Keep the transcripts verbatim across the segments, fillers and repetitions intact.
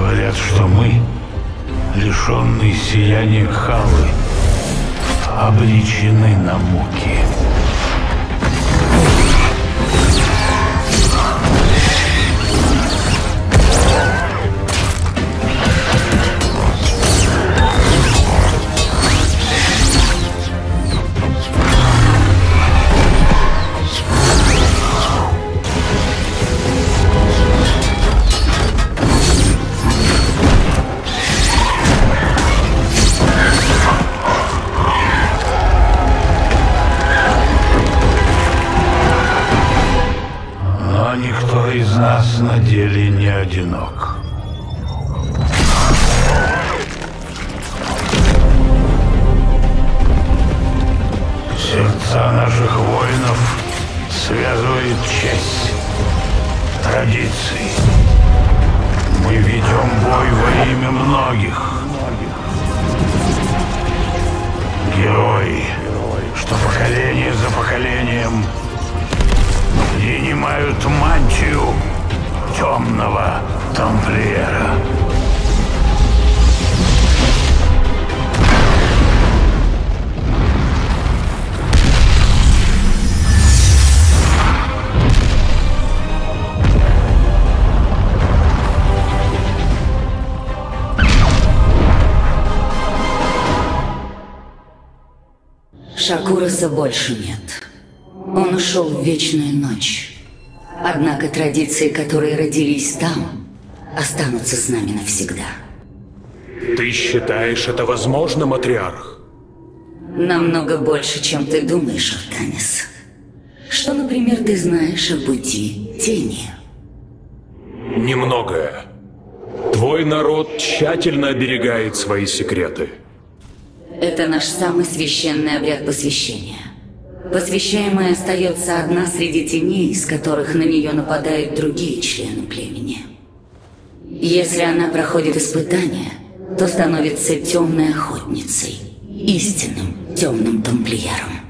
Говорят, что мы, лишенные сияния Кхалы, обречены на муки. Никто из нас на деле не одинок. Сердца наших воинов связывает честь, традиции. Мы ведем бой во имя многих. Герои, что поколение за поколением принимают мантию темного тамплиера. Шакураса больше нет. Он ушел в вечную ночь. Однако традиции, которые родились там, останутся с нами навсегда. Ты считаешь это возможным, Матриарх? Намного больше, чем ты думаешь, Артанис. Что, например, ты знаешь о пути тени? Немногое. Твой народ тщательно оберегает свои секреты. Это наш самый священный обряд посвящения. Посвящаемая остается одна среди теней, из которых на нее нападают другие члены племени. Если она проходит испытание, то становится темной охотницей, истинным темным тамплиером.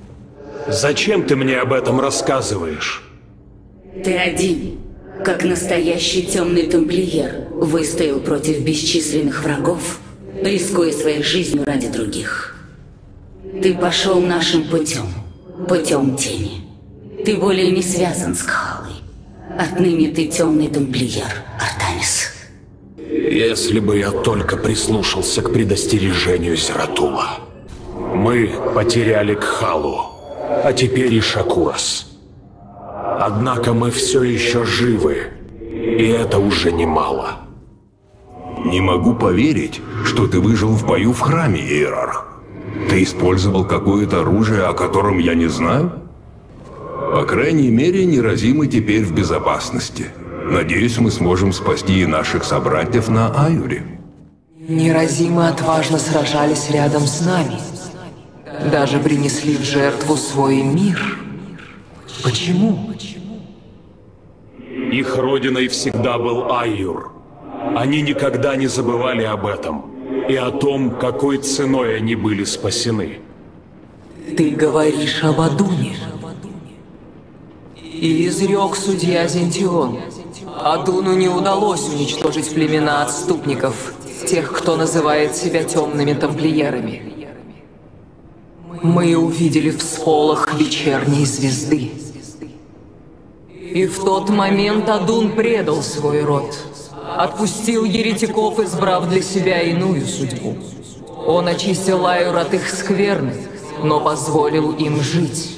Зачем ты мне об этом рассказываешь? Ты один, как настоящий темный тамплиер, выстоял против бесчисленных врагов, рискуя своей жизнью ради других. Ты пошел нашим путем, путем тени. Ты более не связан с Кхалой. Отныне ты темный тамплиер, Артанис. Если бы я только прислушался к предостережению Зератула. Мы потеряли Кхалу, а теперь и Шакурас. Однако мы все еще живы, и это уже немало. Не могу поверить, что ты выжил в бою в храме, Иерарх. Ты использовал какое-то оружие, о котором я не знаю? По крайней мере, неразимы теперь в безопасности. Надеюсь, мы сможем спасти и наших собратьев на Аюре. Неразимы отважно сражались рядом с нами. Даже принесли в жертву свой мир. Почему? Их родиной всегда был Айюр. Они никогда не забывали об этом и о том, какой ценой они были спасены. Ты говоришь об Адуне. И изрек судья Зентион. Адуну не удалось уничтожить племена отступников, тех, кто называет себя темными тамплиерами. Мы увидели всполох вечерней звезды. И в тот момент Адун предал свой род. Отпустил еретиков, избрав для себя иную судьбу. Он очистил Айур от их скверны, но позволил им жить.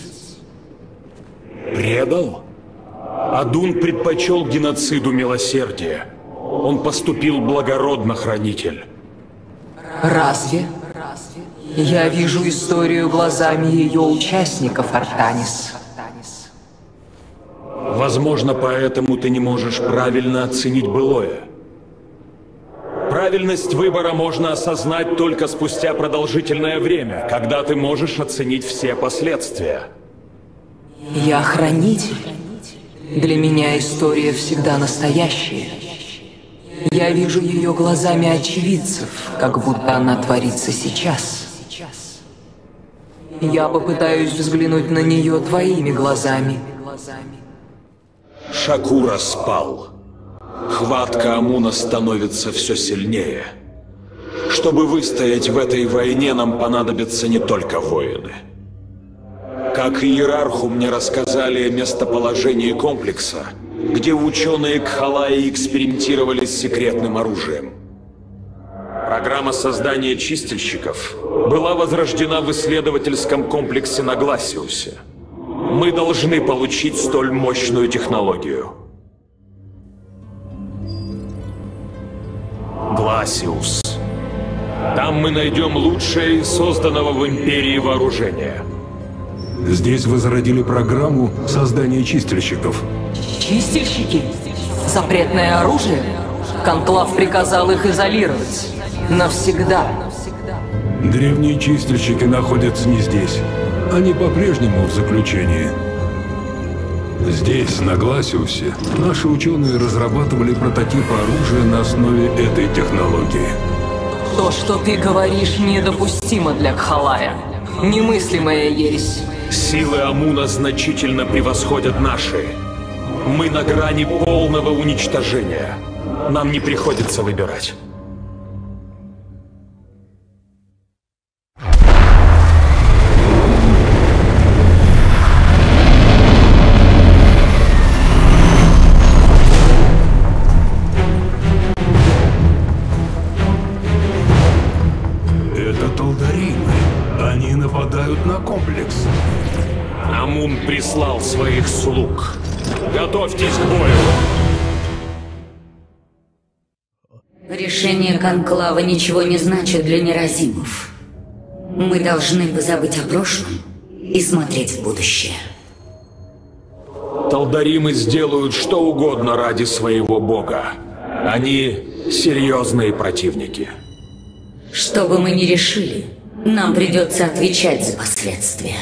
Предал? Адун предпочел геноциду милосердия. Он поступил благородно, хранитель. Разве? Я вижу историю глазами ее участников, Артанис. Возможно, поэтому ты не можешь правильно оценить былое. Правильность выбора можно осознать только спустя продолжительное время, когда ты можешь оценить все последствия. Я хранитель. Для меня история всегда настоящая. Я вижу ее глазами очевидцев, как будто она творится сейчас. Я попытаюсь взглянуть на нее твоими глазами. Шакура спал. Хватка Амуна становится все сильнее. Чтобы выстоять в этой войне, нам понадобятся не только воины. Как иерарху мне рассказали о местоположении комплекса, где ученые Кхалаи экспериментировали с секретным оружием. Программа создания чистильщиков была возрождена в исследовательском комплексе на Гласиусе. Мы должны получить столь мощную технологию. Гласиус. Там мы найдем лучшее из созданного в Империи вооружения. Здесь возродили программу создания чистильщиков. Чистильщики? Запретное оружие? Конклав приказал их изолировать. Навсегда. Древние чистильщики находятся не здесь. Они по-прежнему в заключении. Здесь, на Гласиусе, наши ученые разрабатывали прототипы оружия на основе этой технологии. То, что ты говоришь, недопустимо для Кхалая. Немыслимая ересь. Силы Амуна значительно превосходят наши. Мы на грани полного уничтожения. Нам не приходится выбирать. Это Талдаримы. Они нападают на комплекс. Амун прислал своих слуг. Готовьтесь к бою. Решение Конклава ничего не значит для неразимов. Мы должны позабыть о прошлом и смотреть в будущее. Талдаримы сделают что угодно ради своего бога. Они серьезные противники. Что бы мы ни решили, нам придется отвечать за последствия.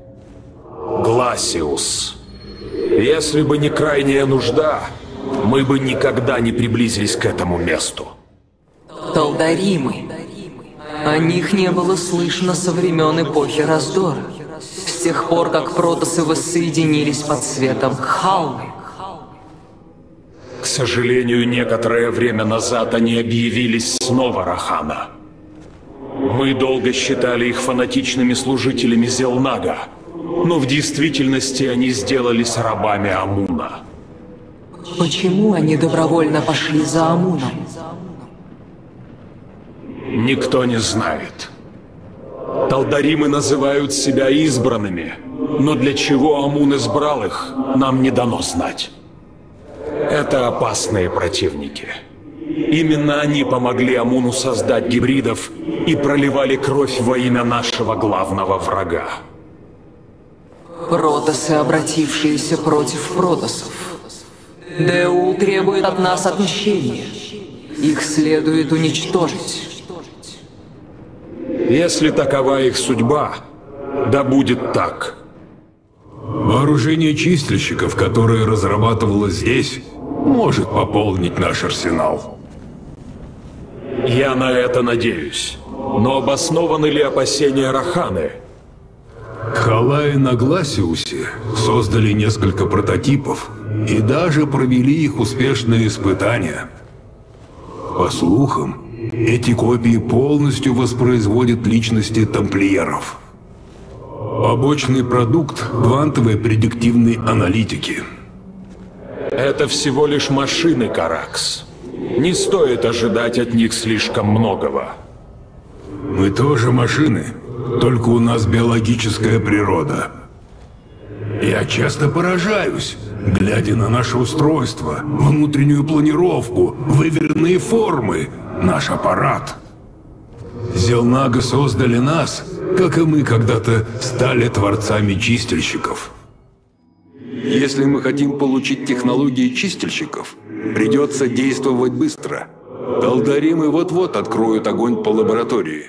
Гласиус. Если бы не крайняя нужда, мы бы никогда не приблизились к этому месту. Талдаримы. О них не было слышно со времен эпохи раздора. С тех пор, как протосы воссоединились под светом Кхаллы. К сожалению, некоторое время назад они объявились снова Рахана. Мы долго считали их фанатичными служителями Зелнага, но в действительности они сделались рабами Амуна. Почему они добровольно пошли за Амуном? Никто не знает. Талдаримы называют себя избранными, но для чего Амун избрал их, нам не дано знать. Это опасные противники. Именно они помогли Амуну создать гибридов и проливали кровь во имя нашего главного врага. Протосы, обратившиеся против протосов. Деул требует от нас отмщения. Их следует уничтожить. Если такова их судьба, да будет так. Вооружение чистильщиков, которое разрабатывалось здесь, может пополнить наш арсенал. Я на это надеюсь. Но обоснованы ли опасения Раханы? Кхалаи на Гласиусе создали несколько прототипов и даже провели их успешные испытания. По слухам, эти копии полностью воспроизводят личности тамплиеров. Побочный продукт квантовой предиктивной аналитики. Это всего лишь машины, Каракс. Не стоит ожидать от них слишком многого. Мы тоже машины, только у нас биологическая природа. Я часто поражаюсь, глядя на наше устройство, внутреннюю планировку, выверенные формы, наш аппарат. Зелнага создали нас, как и мы когда-то стали творцами чистильщиков. Если мы хотим получить технологии чистильщиков, придется действовать быстро. Талдаримы вот-вот откроют огонь по лаборатории.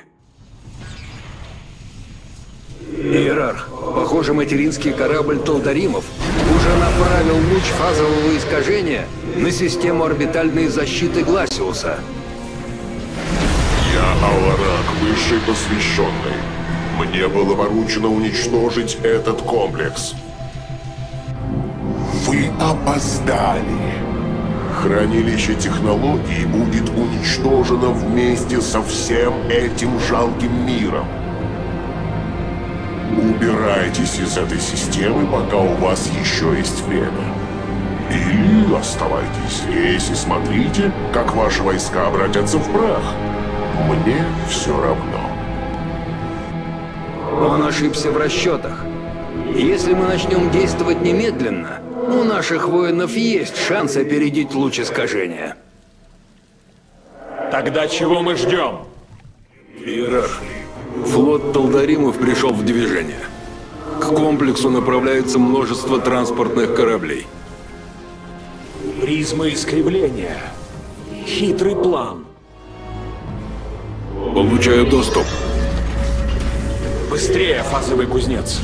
Иерарх, похоже, материнский корабль Талдаримов уже направил луч фазового искажения на систему орбитальной защиты Гласиуса. Я Аларак, высший посвященный. Мне было поручено уничтожить этот комплекс. Вы опоздали. Хранилище технологий будет уничтожено вместе со всем этим жалким миром. Убирайтесь из этой системы, пока у вас еще есть время. Или оставайтесь здесь и смотрите, как ваши войска обратятся в прах. Мне все равно. Он ошибся в расчетах. Если мы начнем действовать немедленно, у наших воинов есть шанс опередить луч искажения. Тогда чего мы ждем? Иерарх, флот Талдаримов пришел в движение. К комплексу направляется множество транспортных кораблей. Призма искривления. Хитрый план. Получаю доступ. Быстрее, фазовый кузнец.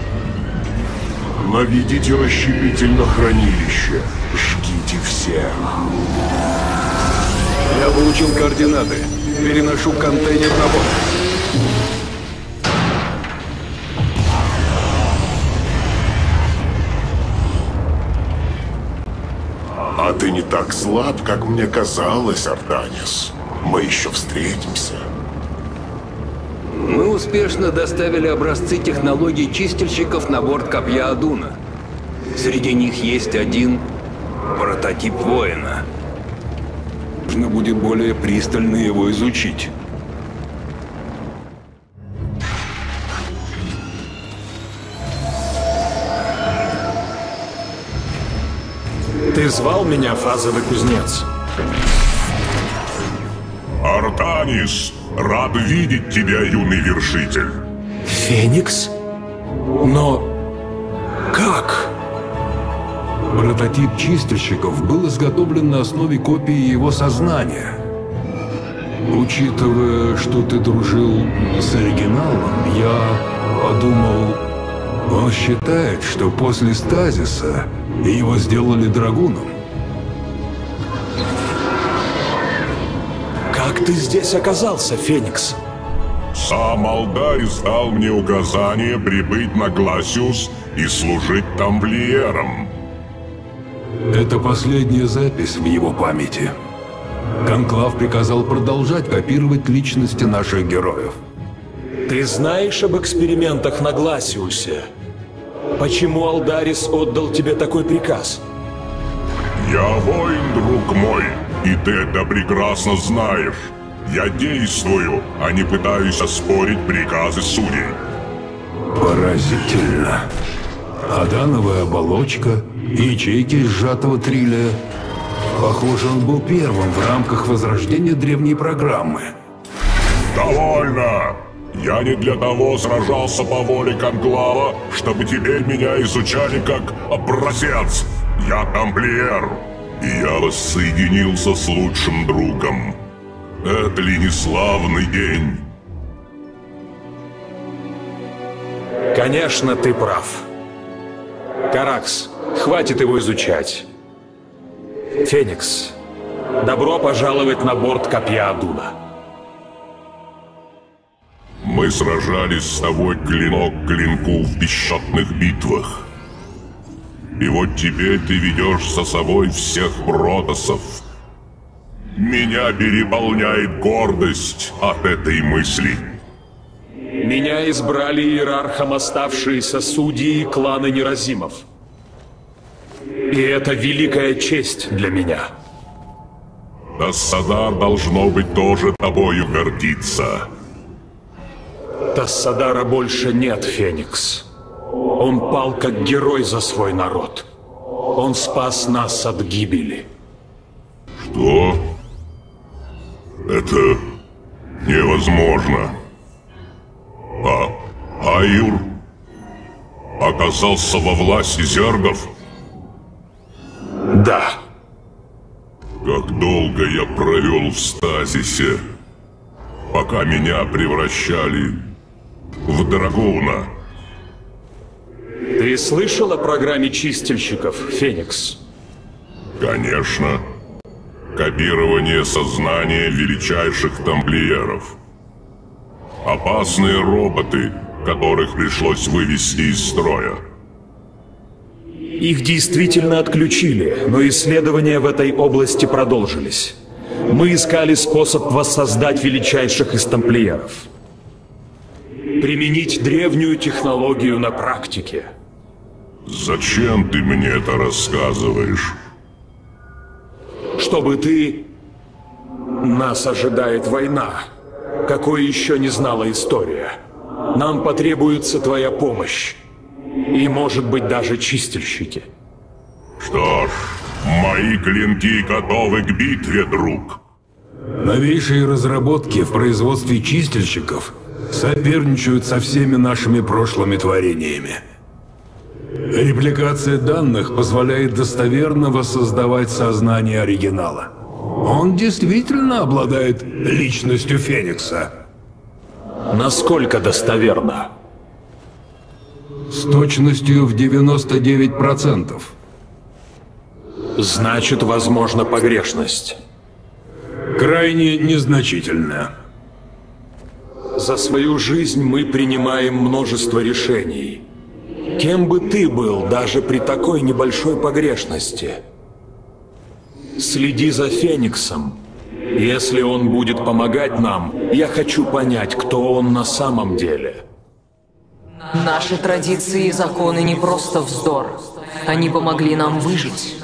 Наведите расщепитель на хранилище. Жгите всех. Я получил координаты. Переношу контейнер на борт. А ты не так слаб, как мне казалось, Артанис. Мы еще встретимся. Мы успешно доставили образцы технологий чистильщиков на борт Копья Адуна. Среди них есть один прототип воина. Нужно будет более пристально его изучить. Ты звал меня, фазовый кузнец? Артанис, рад видеть тебя, юный вершитель. Феникс? Но... как? Прототип чистильщиков был изготовлен на основе копии его сознания. Учитывая, что ты дружил с оригиналом, я подумал... Он считает, что после стазиса его сделали драгуном. Как ты здесь оказался, Феникс? Сам Алдарис дал мне указание прибыть на Гласиус и служить тамплиером. Это последняя запись в его памяти. Конклав приказал продолжать копировать личности наших героев. Ты знаешь об экспериментах на Гласиусе? Почему Алдарис отдал тебе такой приказ? Я воин, друг мой, и ты это прекрасно знаешь. Я действую, а не пытаюсь оспорить приказы судей. Поразительно. Адановая оболочка, ячейки из сжатого трилия. Похоже, он был первым в рамках возрождения древней программы. Довольно! Я не для того сражался по воле Конклава, чтобы теперь меня изучали как образец. Я тамплиер, и я воссоединился с лучшим другом. Это ли не славный день? Конечно, ты прав. Каракс, хватит его изучать. Феникс, добро пожаловать на борт Копья Адуна. Мы сражались с тобой клинок к клинку в бесчетных битвах. И вот теперь ты ведешь за собой всех протоссов. Меня переполняет гордость от этой мысли. Меня избрали иерархом оставшиеся судьи и кланы Неразимов. И это великая честь для меня. Тассадар должно быть тоже тобою гордиться. Тассадара больше нет, Феникс. Он пал как герой за свой народ. Он спас нас от гибели. Что? Это невозможно. А Айюр оказался во власти зергов? Да. Как долго я провел в стазисе, пока меня превращали в драгуна. Ты слышал о программе чистильщиков, Феникс? Конечно. Копирование сознания величайших тамплиеров. Опасные роботы, которых пришлось вывести из строя. Их действительно отключили, но исследования в этой области продолжились. Мы искали способ воссоздать величайших из тамплиеров. Применить древнюю технологию на практике. Зачем ты мне это рассказываешь? Чтобы ты... Нас ожидает война, какой еще не знала история. Нам потребуется твоя помощь. И, может быть, даже чистильщики. Что ж, мои клинки готовы к битве, друг. Новейшие разработки в производстве чистильщиков соперничают со всеми нашими прошлыми творениями. Репликация данных позволяет достоверно воссоздавать сознание оригинала. Он действительно обладает личностью Феникса. Насколько достоверно? С точностью в девяносто девять процентов. Значит, возможна погрешность. Крайне незначительная. За свою жизнь мы принимаем множество решений. Кем бы ты был, даже при такой небольшой погрешности? Следи за Фениксом. Если он будет помогать нам, я хочу понять, кто он на самом деле. Наши традиции и законы не просто вздор. Они помогли нам выжить.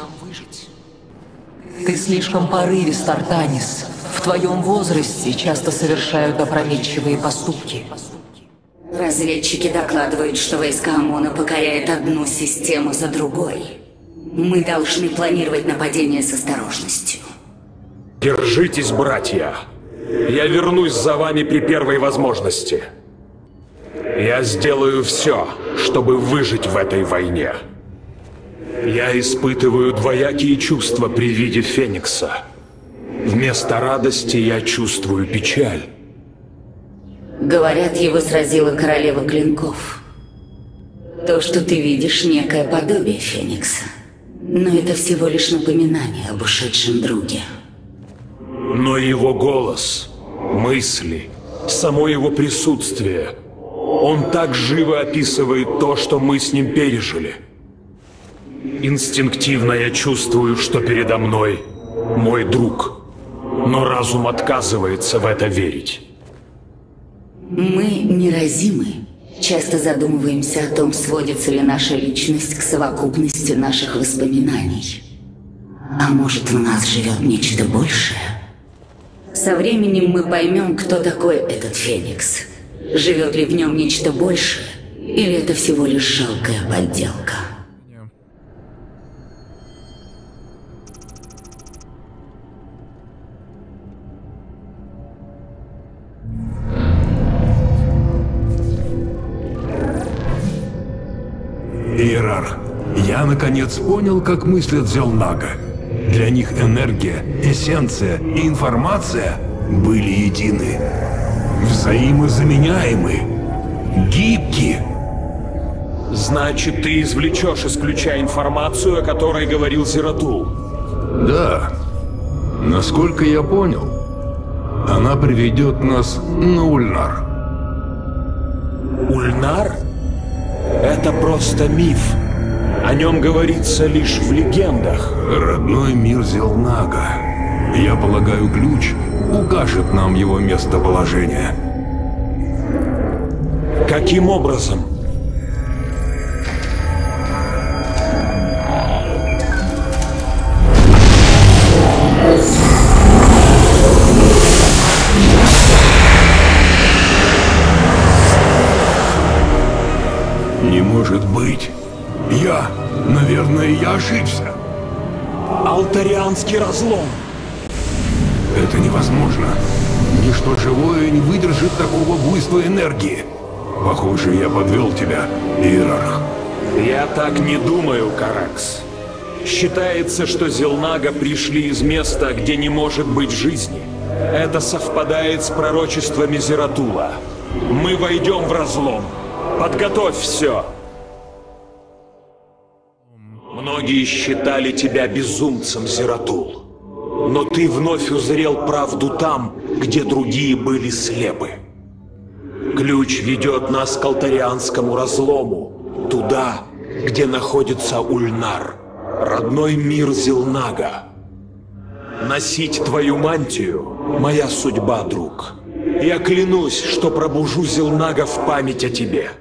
Ты слишком порывист, Артанис. В твоем возрасте часто совершают опрометчивые поступки. Разведчики докладывают, что войска ОМОНа покоряют одну систему за другой. Мы должны планировать нападение с осторожностью. Держитесь, братья. Я вернусь за вами при первой возможности. Я сделаю все, чтобы выжить в этой войне. Я испытываю двоякие чувства при виде Феникса. Вместо радости я чувствую печаль. Говорят, его сразила королева клинков. То, что ты видишь, некое подобие Феникса. Но это всего лишь напоминание об ушедшем друге. Но его голос, мысли, само его присутствие, он так живо описывает то, что мы с ним пережили. Инстинктивно я чувствую, что передо мной мой друг, но разум отказывается в это верить. Мы неразимы. Часто задумываемся о том, сводится ли наша личность к совокупности наших воспоминаний. А может, в нас живет нечто большее? Со временем мы поймем, кто такой этот Феникс. Живет ли в нем нечто большее, или это всего лишь жалкая подделка? Иерарх, я наконец понял, как мыслят Зелнага. Для них энергия, эссенция и информация были едины. Взаимозаменяемы. Гибки. Значит, ты извлечешь из ключа информацию, о которой говорил Зератул? Да. Насколько я понял, она приведет нас на Ульнар. Ульнар? Это просто миф. О нем говорится лишь в легендах. Родной мир Зелнага. Я полагаю, ключ укажет нам его местоположение. Каким образом? Не может быть. Я, наверное, я ошибся. Алтарианский разлом. Это невозможно. Ничто живое не выдержит такого буйства энергии. Похоже, я подвел тебя, Иерарх. Я так не думаю, Каракс. Считается, что Зелнага пришли из места, где не может быть жизни. Это совпадает с пророчествами Зератула. Мы войдем в разлом. Подготовь все. Многие считали тебя безумцем, Зератул. Но ты вновь узрел правду там, где другие были слепы. Ключ ведет нас к алтарианскому разлому, туда, где находится Ульнар, родной мир Зелнага. Носить твою мантию — моя судьба, друг. Я клянусь, что пробужу Зелнага в память о тебе.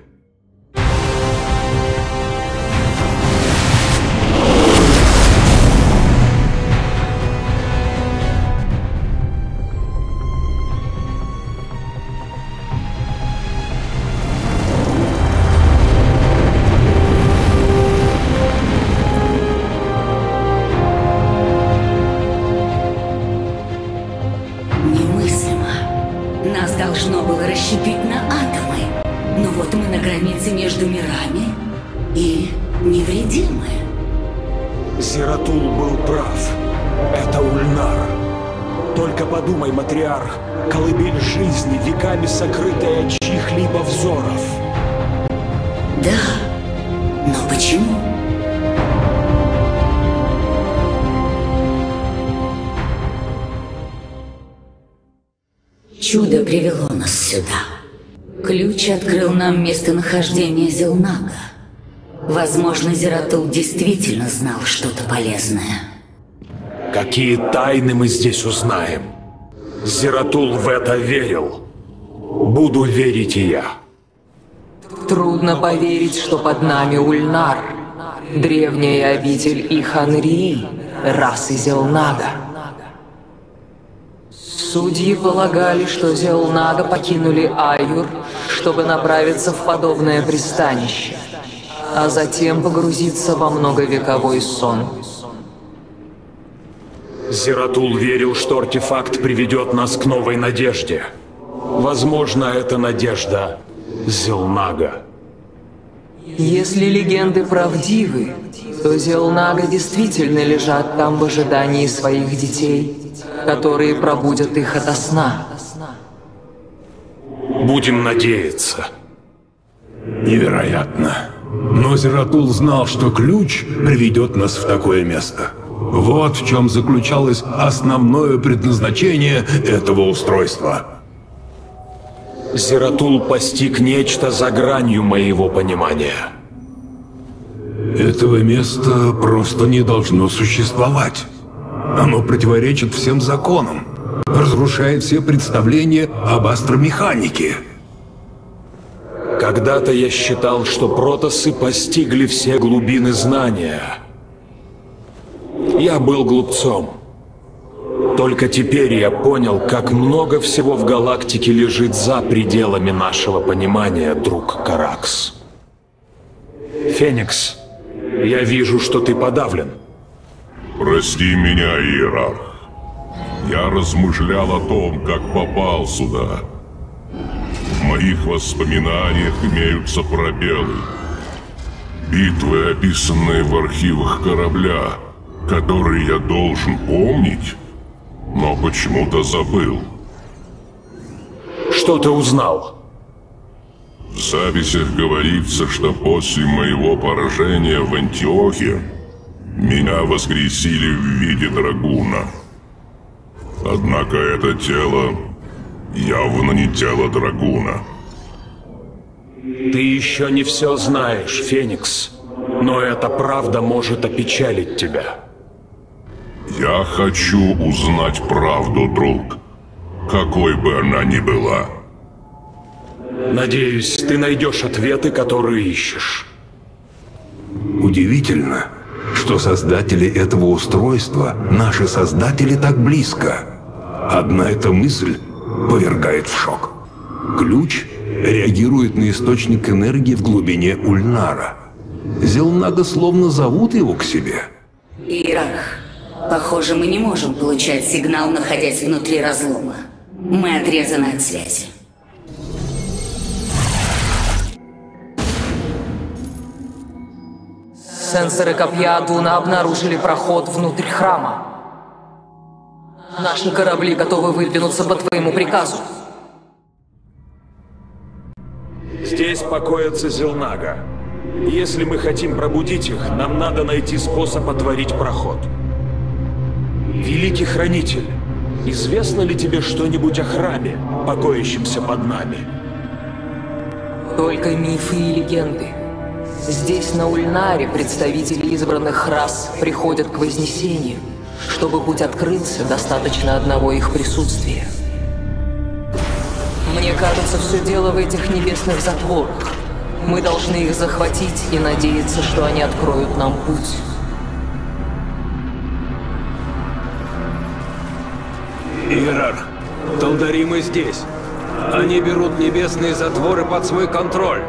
Нас должно было расщепить на атомы. Но вот мы на границе между мирами и невредимы. Зератул был прав. Это Ульнар. Только подумай, матриарх, колыбель жизни, веками сокрытая от чьих-либо взоров. Да, но почему? Чудо привело нас сюда. Ключ открыл нам местонахождение Зелнага. Возможно, Зератул действительно знал что-то полезное. Какие тайны мы здесь узнаем? Зератул в это верил. Буду верить и я. Трудно поверить, что под нами Ульнар, древняя обитель Иханрии, расы Зелнага. Судьи полагали, что Зелнага покинули Айюр, чтобы направиться в подобное пристанище, а затем погрузиться во многовековой сон. Зератул верил, что артефакт приведет нас к новой надежде. Возможно, это надежда Зелнага. Если легенды правдивы, то Зелнага действительно лежат там в ожидании своих детей, которые пробудят их ото сна. Будем надеяться. Невероятно. Но Зератул знал, что ключ приведет нас в такое место. Вот в чем заключалось основное предназначение этого устройства. Зератул постиг нечто за гранью моего понимания. Этого места просто не должно существовать. Оно противоречит всем законам, разрушает все представления об астромеханике. Когда-то я считал, что протоссы постигли все глубины знания. Я был глупцом. Только теперь я понял, как много всего в галактике лежит за пределами нашего понимания, друг Каракс. Феникс, я вижу, что ты подавлен. Прости меня, Иерарх. Я размышлял о том, как попал сюда. В моих воспоминаниях имеются пробелы. Битвы, описанные в архивах корабля, которые я должен помнить, но почему-то забыл. Что ты узнал? В записях говорится, что после моего поражения в Антиохе меня воскресили в виде драгуна. Однако это тело явно не тело драгуна. Ты еще не все знаешь, Феникс. Но эта правда может опечалить тебя. Я хочу узнать правду, друг. Какой бы она ни была. Надеюсь, ты найдешь ответы, которые ищешь. Удивительно, что создатели этого устройства, наши создатели, так близко. Одна эта мысль повергает в шок. Ключ реагирует на источник энергии в глубине Ульнара. Зелнага словно зовут его к себе. Иерарх, похоже, мы не можем получать сигнал, находясь внутри разлома. Мы отрезаны от связи. Сенсоры копья Адуна обнаружили проход внутрь храма. Наши корабли готовы выдвинуться по твоему приказу. Здесь покоятся Зелнага. Если мы хотим пробудить их, нам надо найти способ отворить проход. Великий Хранитель, известно ли тебе что-нибудь о храме, покоящемся под нами? Только мифы и легенды. Здесь, на Ульнаре, представители избранных рас приходят к Вознесению. Чтобы путь открылся, достаточно одного их присутствия. Мне кажется, все дело в этих небесных затворах. Мы должны их захватить и надеяться, что они откроют нам путь. Иерарх, Талдаримы здесь. Они берут небесные затворы под свой контроль.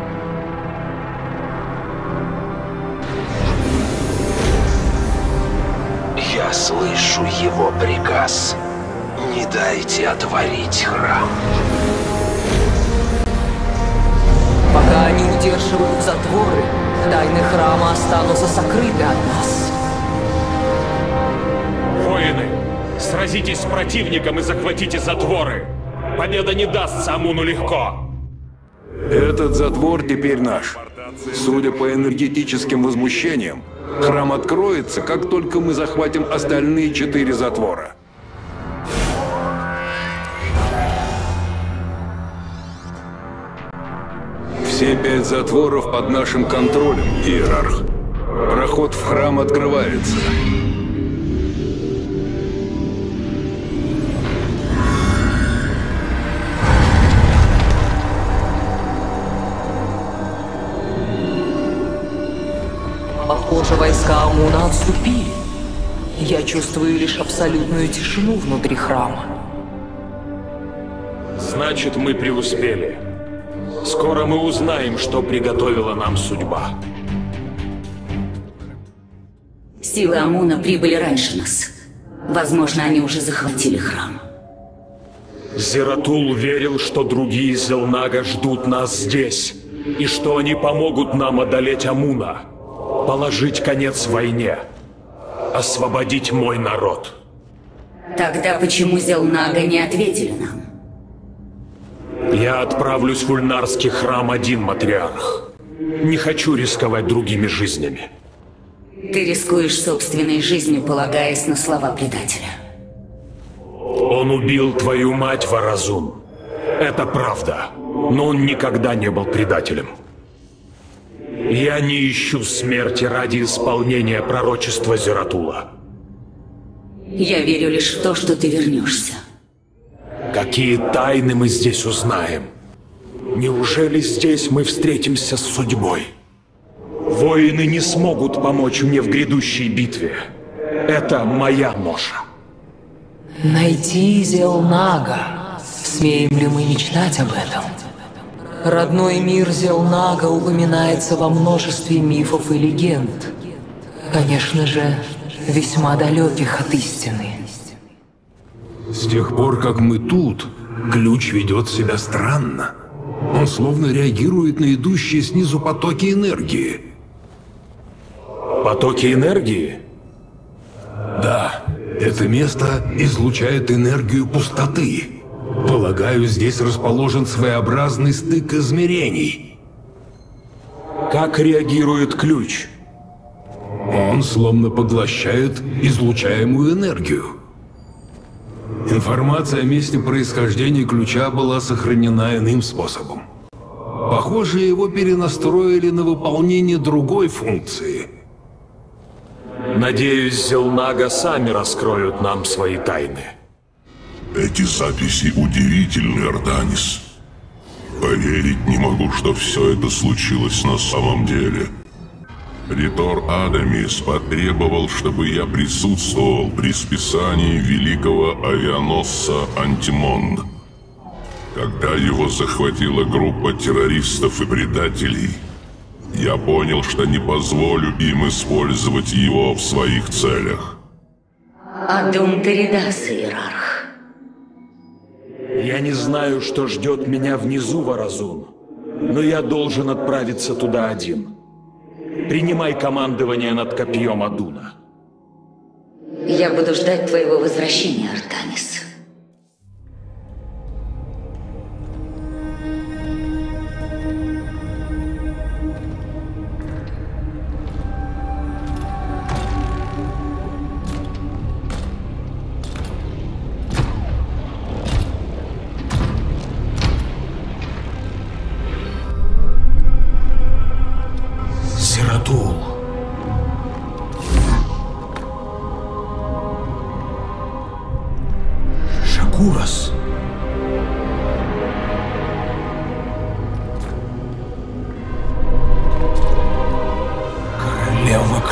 Я слышу его приказ. Не дайте отворить храм. Пока они удерживают затворы, тайны храма останутся сокрыты от нас. Воины, сразитесь с противником и захватите затворы. Победа не дастся Амуну легко. Этот затвор теперь наш. Судя по энергетическим возмущениям, храм откроется, как только мы захватим остальные четыре затвора. Все пять затворов под нашим контролем, Иерарх. Проход в храм открывается. Похоже, войска Амуна отступили. Я чувствую лишь абсолютную тишину внутри храма. Значит, мы преуспели. Скоро мы узнаем, что приготовила нам судьба. Силы Амуна прибыли раньше нас. Возможно, они уже захватили храм. Зератул верил, что другие Зелнага ждут нас здесь, и что они помогут нам одолеть Амуна, положить конец войне, освободить мой народ. Тогда почему Зелнага не ответили нам? Я отправлюсь в Ульнарский храм один, матриарх. Не хочу рисковать другими жизнями. Ты рискуешь собственной жизнью, полагаясь на слова предателя. Он убил твою мать, Варазун. Это правда, но он никогда не был предателем. Я не ищу смерти ради исполнения пророчества Зератула. Я верю лишь в то, что ты вернешься. Какие тайны мы здесь узнаем? Неужели здесь мы встретимся с судьбой? Воины не смогут помочь мне в грядущей битве. Это моя ноша. Найти Зелнага. Смеем ли мы мечтать об этом? Родной мир Зелнага упоминается во множестве мифов и легенд. Конечно же, весьма далеких от истины. С тех пор, как мы тут, ключ ведет себя странно. Он словно реагирует на идущие снизу потоки энергии. Потоки энергии? Да, это место излучает энергию пустоты. Полагаю, здесь расположен своеобразный стык измерений. Как реагирует ключ? Он словно поглощает излучаемую энергию. Информация о месте происхождения ключа была сохранена иным способом. Похоже, его перенастроили на выполнение другой функции. Надеюсь, Зелнага сами раскроют нам свои тайны. Эти записи удивительны, Арданис. Поверить не могу, что все это случилось на самом деле. Ритор Адамис потребовал, чтобы я присутствовал при списании великого авианосца Антимонд. Когда его захватила группа террористов и предателей, я понял, что не позволю им использовать его в своих целях. Адун Теридас, Иерарх. Я не знаю, что ждет меня внизу, Варазун, но я должен отправиться туда один. Принимай командование над копьем Адуна. Я буду ждать твоего возвращения, Артанис.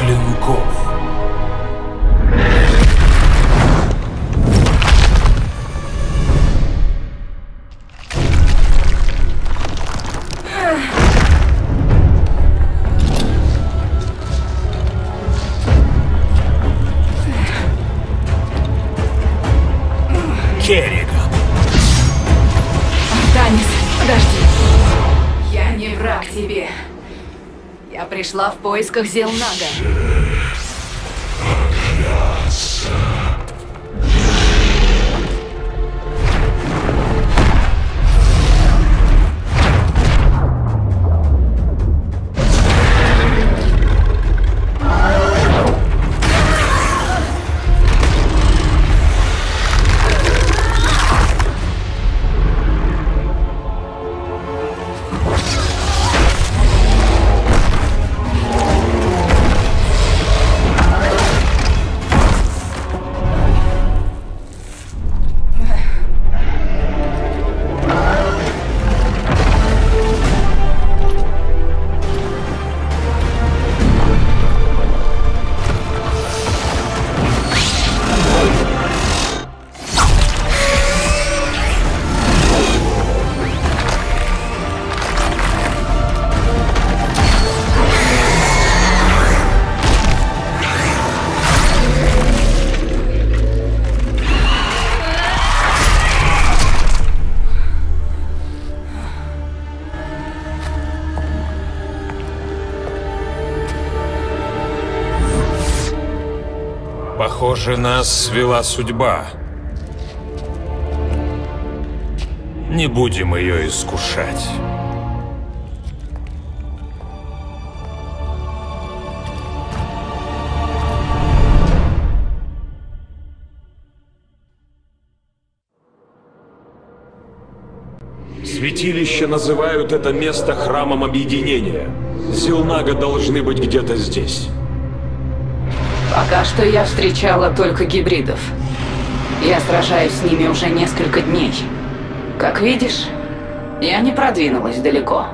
клинков. Керриган. Танис, подожди. Я не враг тебе. Я пришла в поисках Зелнага. Похоже, нас свела судьба. Не будем ее искушать. Святилища называют это место храмом объединения. Зелнага должны быть где-то здесь. Пока что я встречала только гибридов. Я сражаюсь с ними уже несколько дней. Как видишь, я не продвинулась далеко.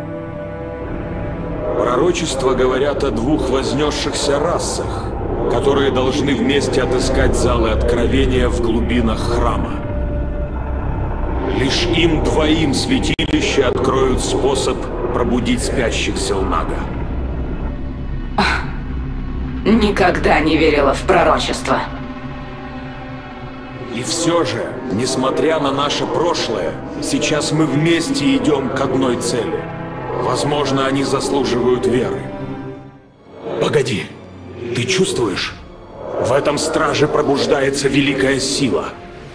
Пророчества говорят о двух вознесшихся расах, которые должны вместе отыскать залы откровения в глубинах храма. Лишь им двоим святилища откроют способ пробудить спящих Зелнага. Никогда не верила в пророчество. И все же, несмотря на наше прошлое, сейчас мы вместе идем к одной цели. Возможно, они заслуживают веры. Погоди, ты чувствуешь? В этом страже пробуждается великая сила.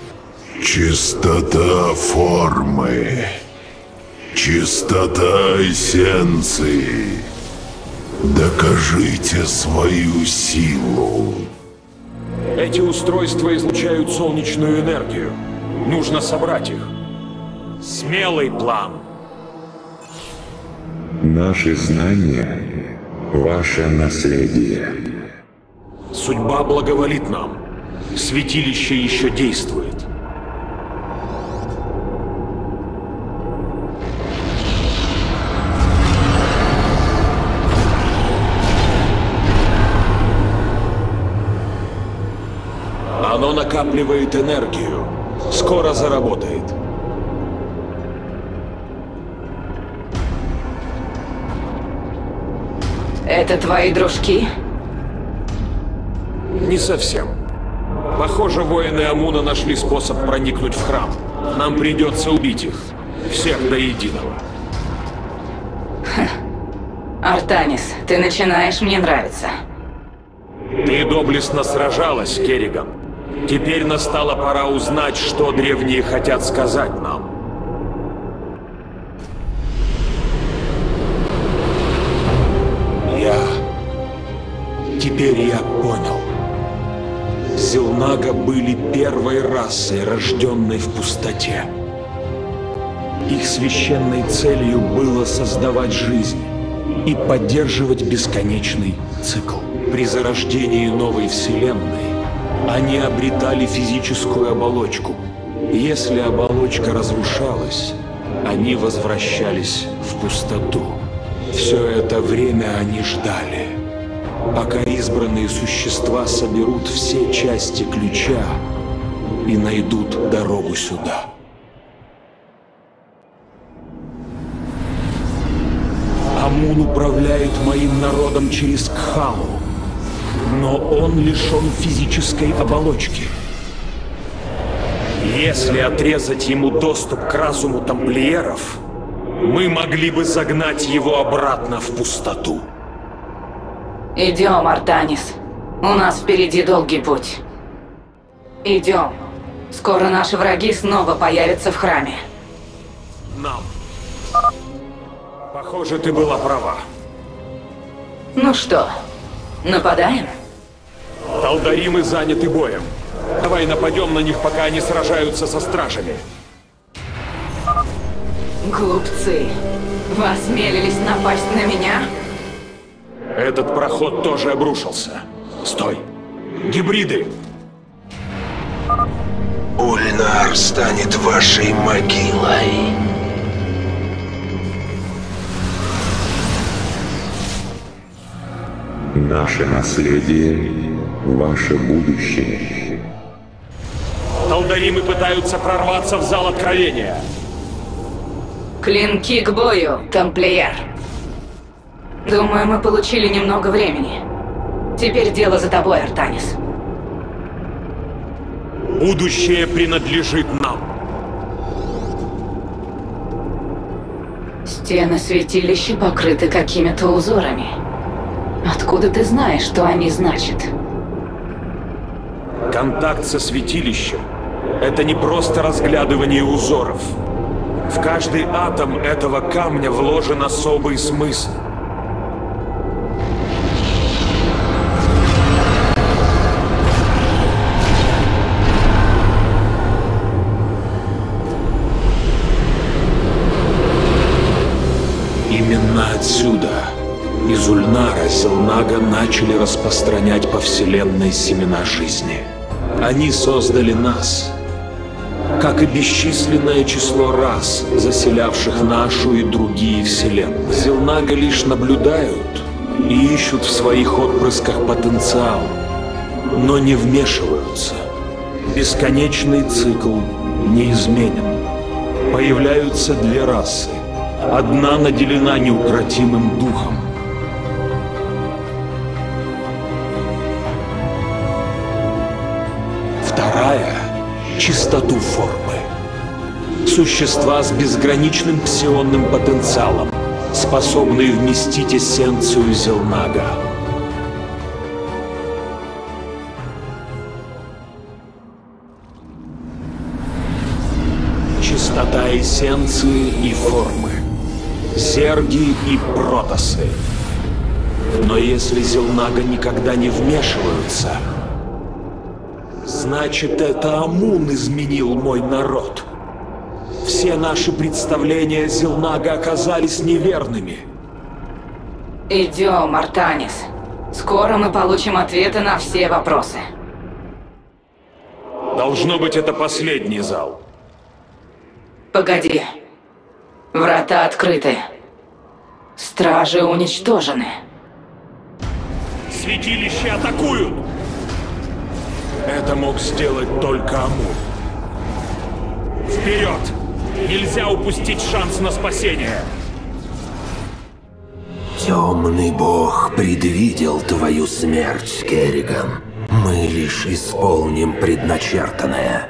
Чистота формы. Чистота эссенции. Докажите свою силу. Эти устройства излучают солнечную энергию. Нужно собрать их. Смелый план. Наши знания — ваше наследие. Судьба благоволит нам. Святилище еще действует. Оно накапливает энергию. Скоро заработает. Это твои дружки? Не совсем. Похоже, воины Амуна нашли способ проникнуть в храм. Нам придется убить их. Всех до единого. Ха. Артанис, ты начинаешь мне нравиться. Ты доблестно сражалась, Керриган. Теперь настала пора узнать, что древние хотят сказать нам. Я... Теперь я понял. Зелнага были первой расой, рожденной в пустоте. Их священной целью было создавать жизнь и поддерживать бесконечный цикл. При зарождении новой вселенной они обретали физическую оболочку. Если оболочка разрушалась, они возвращались в пустоту. Все это время они ждали. пока избранные существа соберут все части ключа и найдут дорогу сюда. Амун управляет моим народом через Кхалу, но он лишен физической оболочки. Если отрезать ему доступ к разуму тамплиеров, мы могли бы загнать его обратно в пустоту. Идем, Артанис. У нас впереди долгий путь. Идем. Скоро наши враги снова появятся в храме. Нам. Похоже, ты была права. Ну что, нападаем? Талдаримы заняты боем. Давай нападем на них, пока они сражаются со стражами. Глупцы. Вы осмелились напасть на меня? Этот проход тоже обрушился. Стой! Гибриды! Ульнар станет вашей могилой. Наше наследие — ваше будущее. Талдаримы пытаются прорваться в зал откровения. Клинки к бою, тамплиер. Думаю, мы получили немного времени. Теперь дело за тобой, Артанис. Будущее принадлежит нам. Стены святилища покрыты какими-то узорами. Откуда ты знаешь, что они значат? Контакт со святилищем — это не просто разглядывание узоров. В каждый атом этого камня вложен особый смысл. Именно отсюда, из Ульнара, Зелнага начали распространять по вселенной семена жизни. Они создали нас, как и бесчисленное число рас, заселявших нашу и другие вселенные. Зелнага лишь наблюдают и ищут в своих отпрысках потенциал, но не вмешиваются. Бесконечный цикл неизменен. Появляются две расы. Одна наделена неукротимым духом. Вторая — чистоту формы. Существа с безграничным псионным потенциалом, способные вместить эссенцию Зелнага. Чистота эссенции и формы. Зерги и протосы. Но если Зелнага никогда не вмешиваются, значит, это Амун изменил мой народ. Все наши представления Зелнага оказались неверными. Идем, Артанис. Скоро мы получим ответы на все вопросы. Должно быть, это последний зал. Погоди. Врата открыты. Стражи уничтожены. Святилище атакуют! Это мог сделать только Амун. Вперед! Нельзя упустить шанс на спасение! Темный бог предвидел твою смерть, Керриган. Мы лишь исполним предначертанное.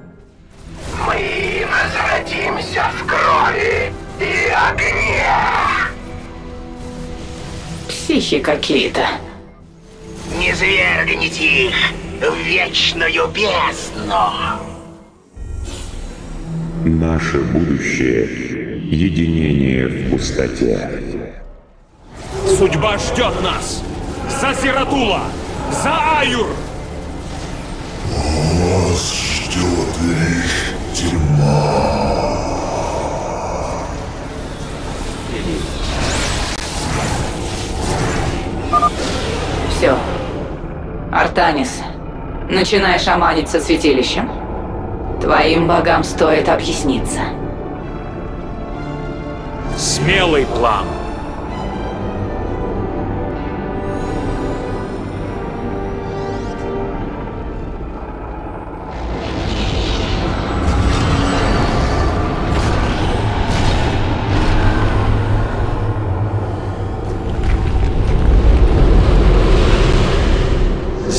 Мы возродимся в крови и огне! Психи какие-то. Не свергните их в вечную бездну! Наше будущее — единение в пустоте. Судьба ждет нас! За Зератула! За Аюр! Нас ждет лишь тьма. Все. Артанис, начинай шаманить со святилищем. Твоим богам стоит объясниться. Смелый план.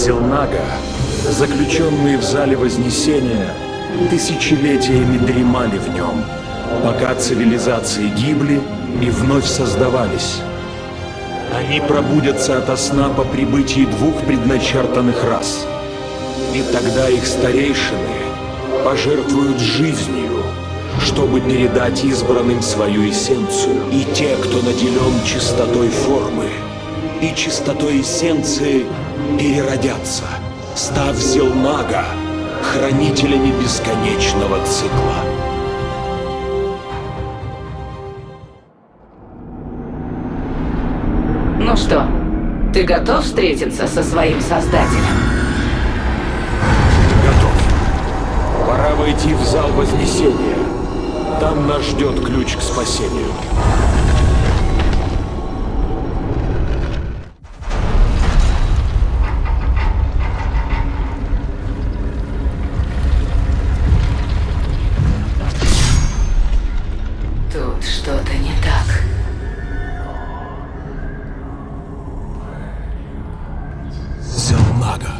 Зелнага, заключенные в зале Вознесения, тысячелетиями дремали в нем, пока цивилизации гибли и вновь создавались. Они пробудятся ото сна по прибытии двух предначертанных рас. И тогда их старейшины пожертвуют жизнью, чтобы передать избранным свою эссенцию. И те, кто наделен чистотой формы и чистотой эссенции, переродятся, став Зелнага, хранителями бесконечного цикла. Ну что, ты готов встретиться со своим создателем? Готов. Пора войти в зал Вознесения. Там нас ждет ключ к спасению. Тут что-то не так. Зелнага.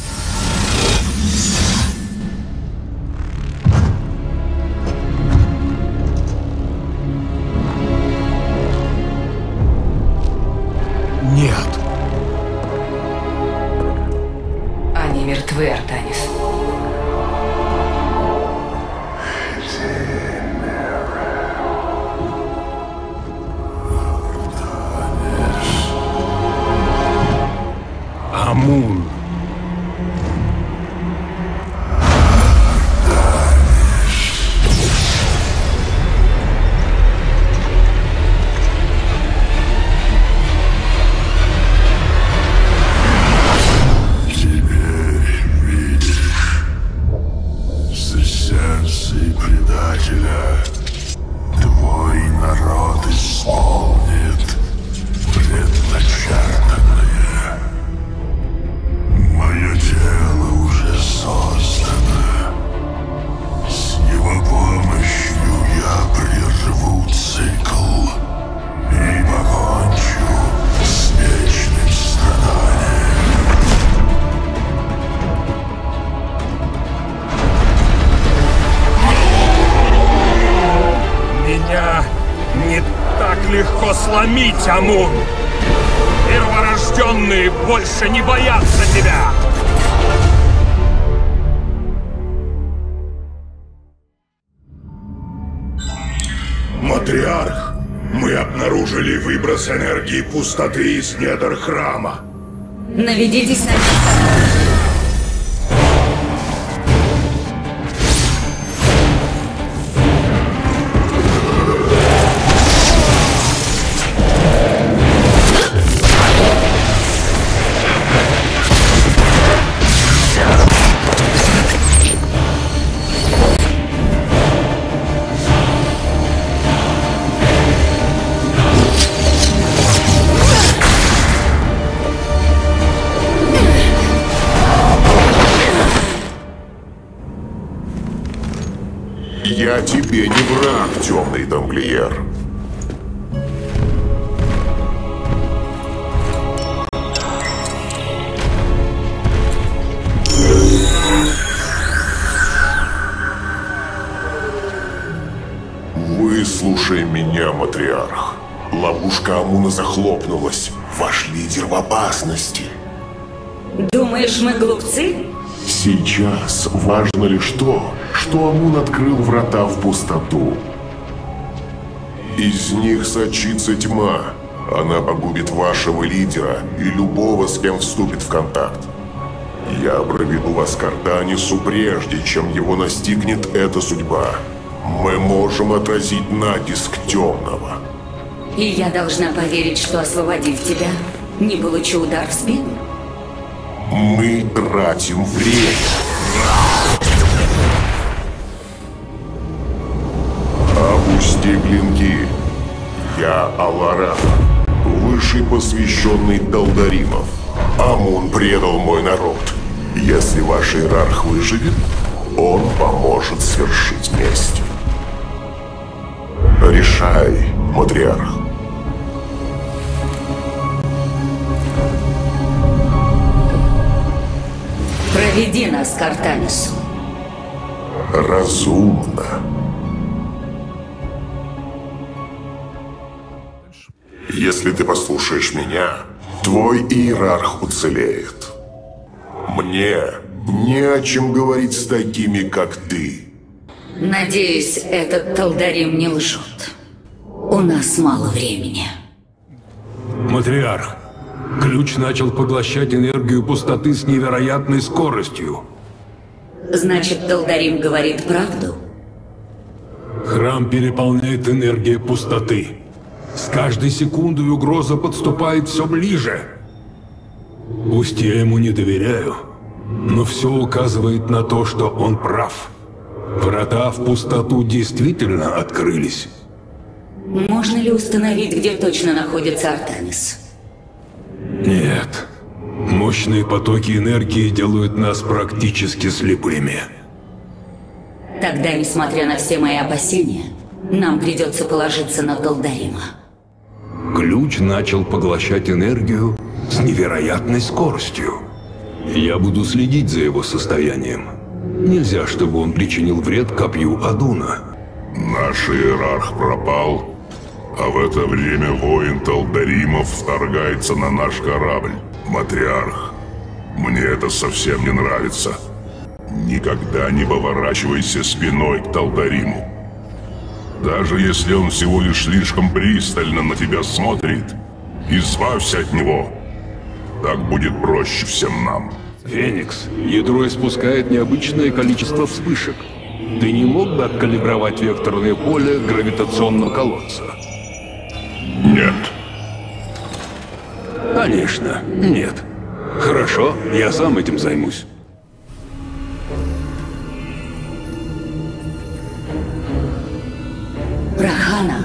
Нет. Они мертвы, Артанис. Амун. Легко сломить, Амун! Перворожденные больше не боятся тебя! Матриарх, мы обнаружили выброс энергии пустоты из недр храма. Наведитесь на место. Я тебе не враг, темный тамплиер. Выслушай меня, матриарх. Ловушка Амуна захлопнулась. Ваш лидер в опасности. Думаешь, мы глупцы? Сейчас важно лишь то, что Амун открыл врата в пустоту. Из них сочится тьма. Она погубит вашего лидера и любого, с кем вступит в контакт. Я проведу вас к Артанису прежде, чем его настигнет эта судьба. Мы можем отразить натиск темного. И я должна поверить, что, освободив тебя, не получу удар в спину? Мы тратим время. Опусти клинки. Я Аларан, высший посвященный Далдаримов. Амун предал мой народ. Если ваш иерарх выживет, он поможет свершить месть. Решай, матриарх. Веди нас к Артанису. Разумно. Если ты послушаешь меня, твой иерарх уцелеет. Мне не о чем говорить с такими, как ты. Надеюсь, этот Талдарим не лжет. У нас мало времени. Матриарх, ключ начал поглощать энергию пустоты с невероятной скоростью. Значит, Талдарим говорит правду? Храм переполняет энергия пустоты. С каждой секундой угроза подступает все ближе. Пусть я ему не доверяю, но все указывает на то, что он прав. Врата в пустоту действительно открылись. Можно ли установить, где точно находится Артанис? Нет. Мощные потоки энергии делают нас практически слепыми. Тогда, несмотря на все мои опасения, нам придется положиться на Талдарима. Ключ начал поглощать энергию с невероятной скоростью. Я буду следить за его состоянием. Нельзя, чтобы он причинил вред копью Адуна. Наш иерарх пропал, а в это время воин Талдаримов вторгается на наш корабль. Матриарх, мне это совсем не нравится. Никогда не поворачивайся спиной к Талдариму. Даже если он всего лишь слишком пристально на тебя смотрит, избавься от него. Так будет проще всем нам. Феникс, ядро испускает необычное количество вспышек. Ты не мог бы откалибровать векторное поле гравитационного колодца? Нет. Конечно, нет. Хорошо, я сам этим займусь. Рахана!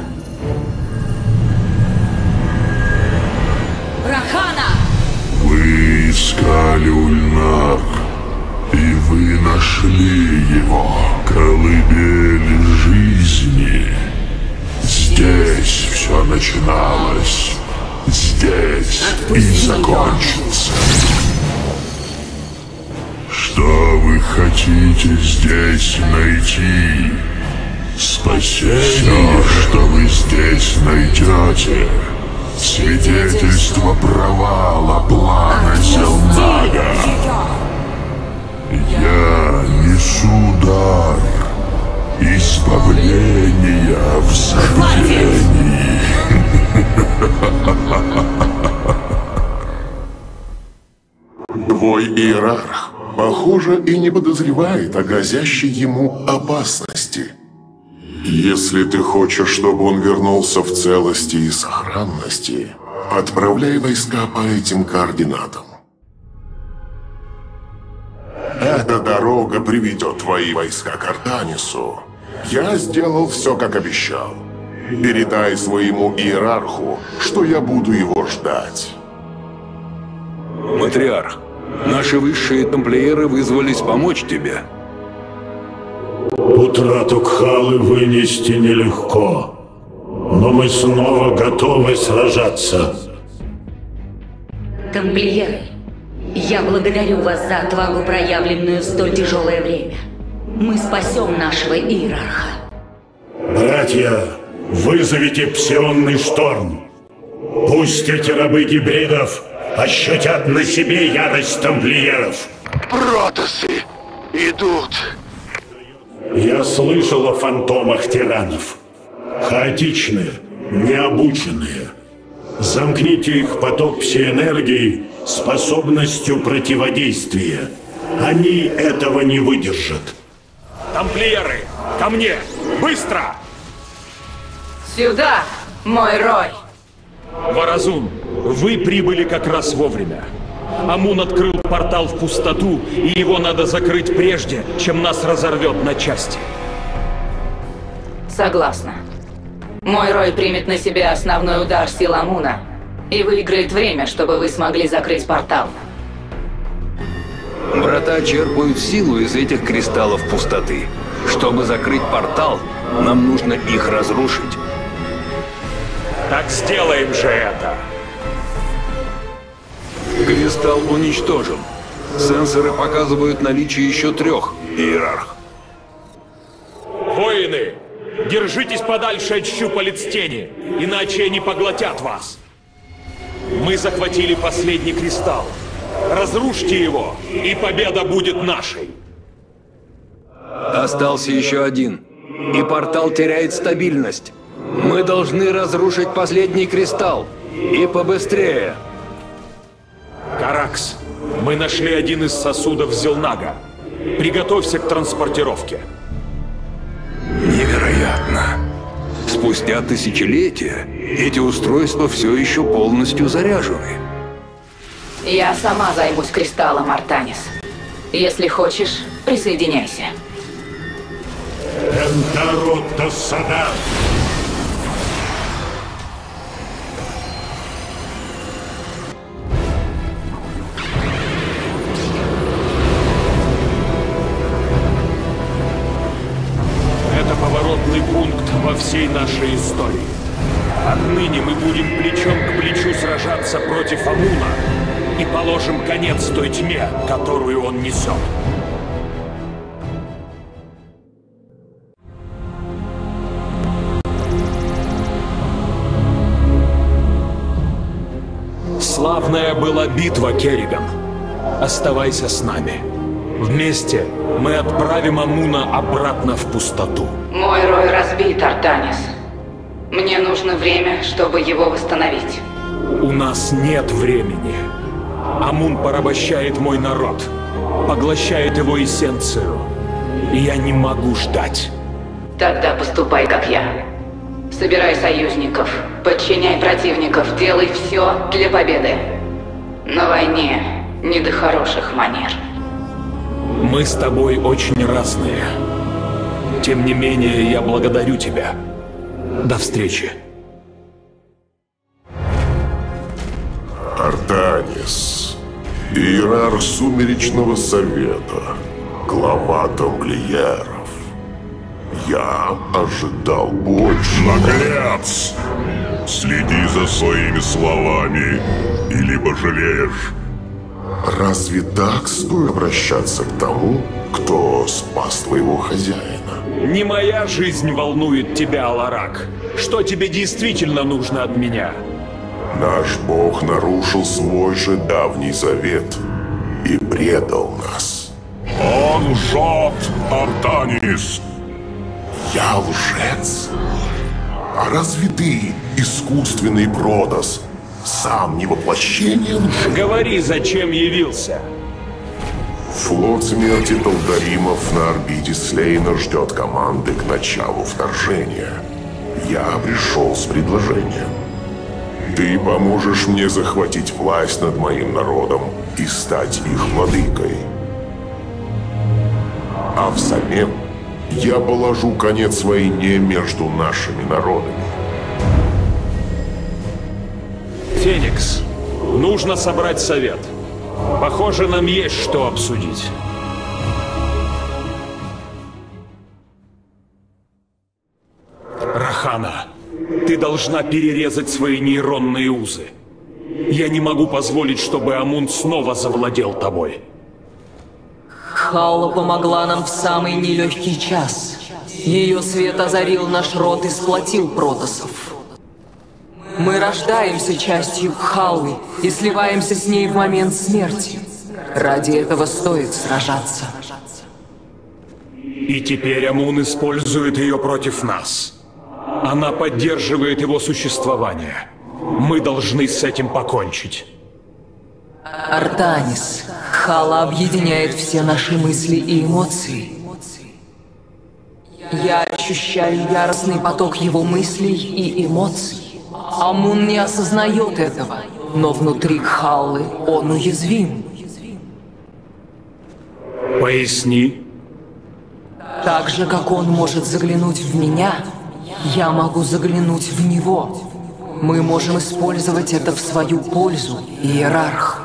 Рахана! Вы искали Ульнар, и вы нашли его, колыбель жизни. Здесь все начиналось, здесь и закончится. Что вы хотите здесь найти? Спасение, что вы здесь найдете, свидетельство провала плана Зелнага. Я несу дар избавления в забвении. Твой иерарх, похоже, и не подозревает о грозящей ему опасности. Если ты хочешь, чтобы он вернулся в целости и сохранности, отправляй войска по этим координатам. Эта дорога приведет твои войска к Артанису. Я сделал все, как обещал. Передай своему иерарху, что я буду его ждать. Матриарх, наши высшие тамплиеры вызвались помочь тебе. Утрату Кхалы вынести нелегко, но мы снова готовы сражаться. Тамплиеры, я благодарю вас за отвагу, проявленную в столь тяжелое время. Мы спасем нашего иерарха. Братья, вызовите псионный шторм. Пусть эти рабы гибридов ощутят на себе ярость тамплиеров. Протасы идут. Я слышал о фантомах тиранов. Хаотичные, необученные. Замкните их поток псиэнергии способностью противодействия. Они этого не выдержат. Тамплиеры, ко мне! Быстро! Сюда, мой Рой! Варазун, вы прибыли как раз вовремя. Амун открыл портал в пустоту, и его надо закрыть прежде, чем нас разорвет на части. Согласна. Мой Рой примет на себя основной удар сил Амуна и выиграет время, чтобы вы смогли закрыть портал. Врата черпают силу из этих кристаллов пустоты. Чтобы закрыть портал, нам нужно их разрушить. Так сделаем же это! Кристалл уничтожен. Сенсоры показывают наличие еще трех, Иерарх. Воины, держитесь подальше от щупалец тени, иначе они поглотят вас. Мы захватили последний кристалл. Разрушьте его, и победа будет нашей. Остался еще один, и портал теряет стабильность. Мы должны разрушить последний кристалл, и побыстрее. Каракс, мы нашли один из сосудов Зелнага. Приготовься к транспортировке. Невероятно. Спустя тысячелетия эти устройства все еще полностью заряжены. Я сама займусь кристаллом, Артанис. Если хочешь, присоединяйся. Энтаротта Сада! Это поворотный пункт во всей нашей истории. Отныне мы будем плечом к плечу сражаться против Амуна и положим конец той тьме, которую он несет. Славная была битва, Керриган. Оставайся с нами. Вместе мы отправим Амуна обратно в пустоту. Мой рой разбит, Артанис. Мне нужно время, чтобы его восстановить. У нас нет времени. Амун порабощает мой народ, поглощает его эссенцию. И я не могу ждать. Тогда поступай, как я. Собирай союзников, подчиняй противников, делай все для победы. На войне не до хороших манер. Мы с тобой очень разные. Тем не менее, я благодарю тебя. До встречи. Артанис, иерарх Сумеречного Совета, глава тамплиеров. Я ожидал больше. Наглец! Следи за своими словами, и либо жалеешь. Разве так стоит обращаться к тому, кто спас твоего хозяина? Не моя жизнь волнует тебя, Аларак. Что тебе действительно нужно от меня? Наш бог нарушил свой же давний завет и предал нас. Он лжет, Артанис! Я лжец? А разве ты, искусственный Протос, сам не воплощение лжи? Говори, зачем явился? Флот смерти Талдаримов на орбите Слейна ждет команды к началу вторжения. Я пришел с предложением. Ты поможешь мне захватить власть над моим народом и стать их владыкой. А взамен я положу конец войне между нашими народами. Феникс, нужно собрать совет. Похоже, нам есть что обсудить. Рахана, ты должна перерезать свои нейронные узы. Я не могу позволить, чтобы Амун снова завладел тобой. Халла помогла нам в самый нелегкий час. Ее свет озарил наш род и сплотил протоссов. Мы рождаемся частью Халлы и сливаемся с ней в момент смерти. Ради этого стоит сражаться. И теперь Амун использует ее против нас. Она поддерживает его существование. Мы должны с этим покончить. Артанис, Халла объединяет все наши мысли и эмоции. Я ощущаю яростный поток его мыслей и эмоций. Амун не осознает этого, но внутри Халлы он уязвим. Поясни. Так же, как он может заглянуть в меня, я могу заглянуть в него. Мы можем использовать это в свою пользу, Иерарх.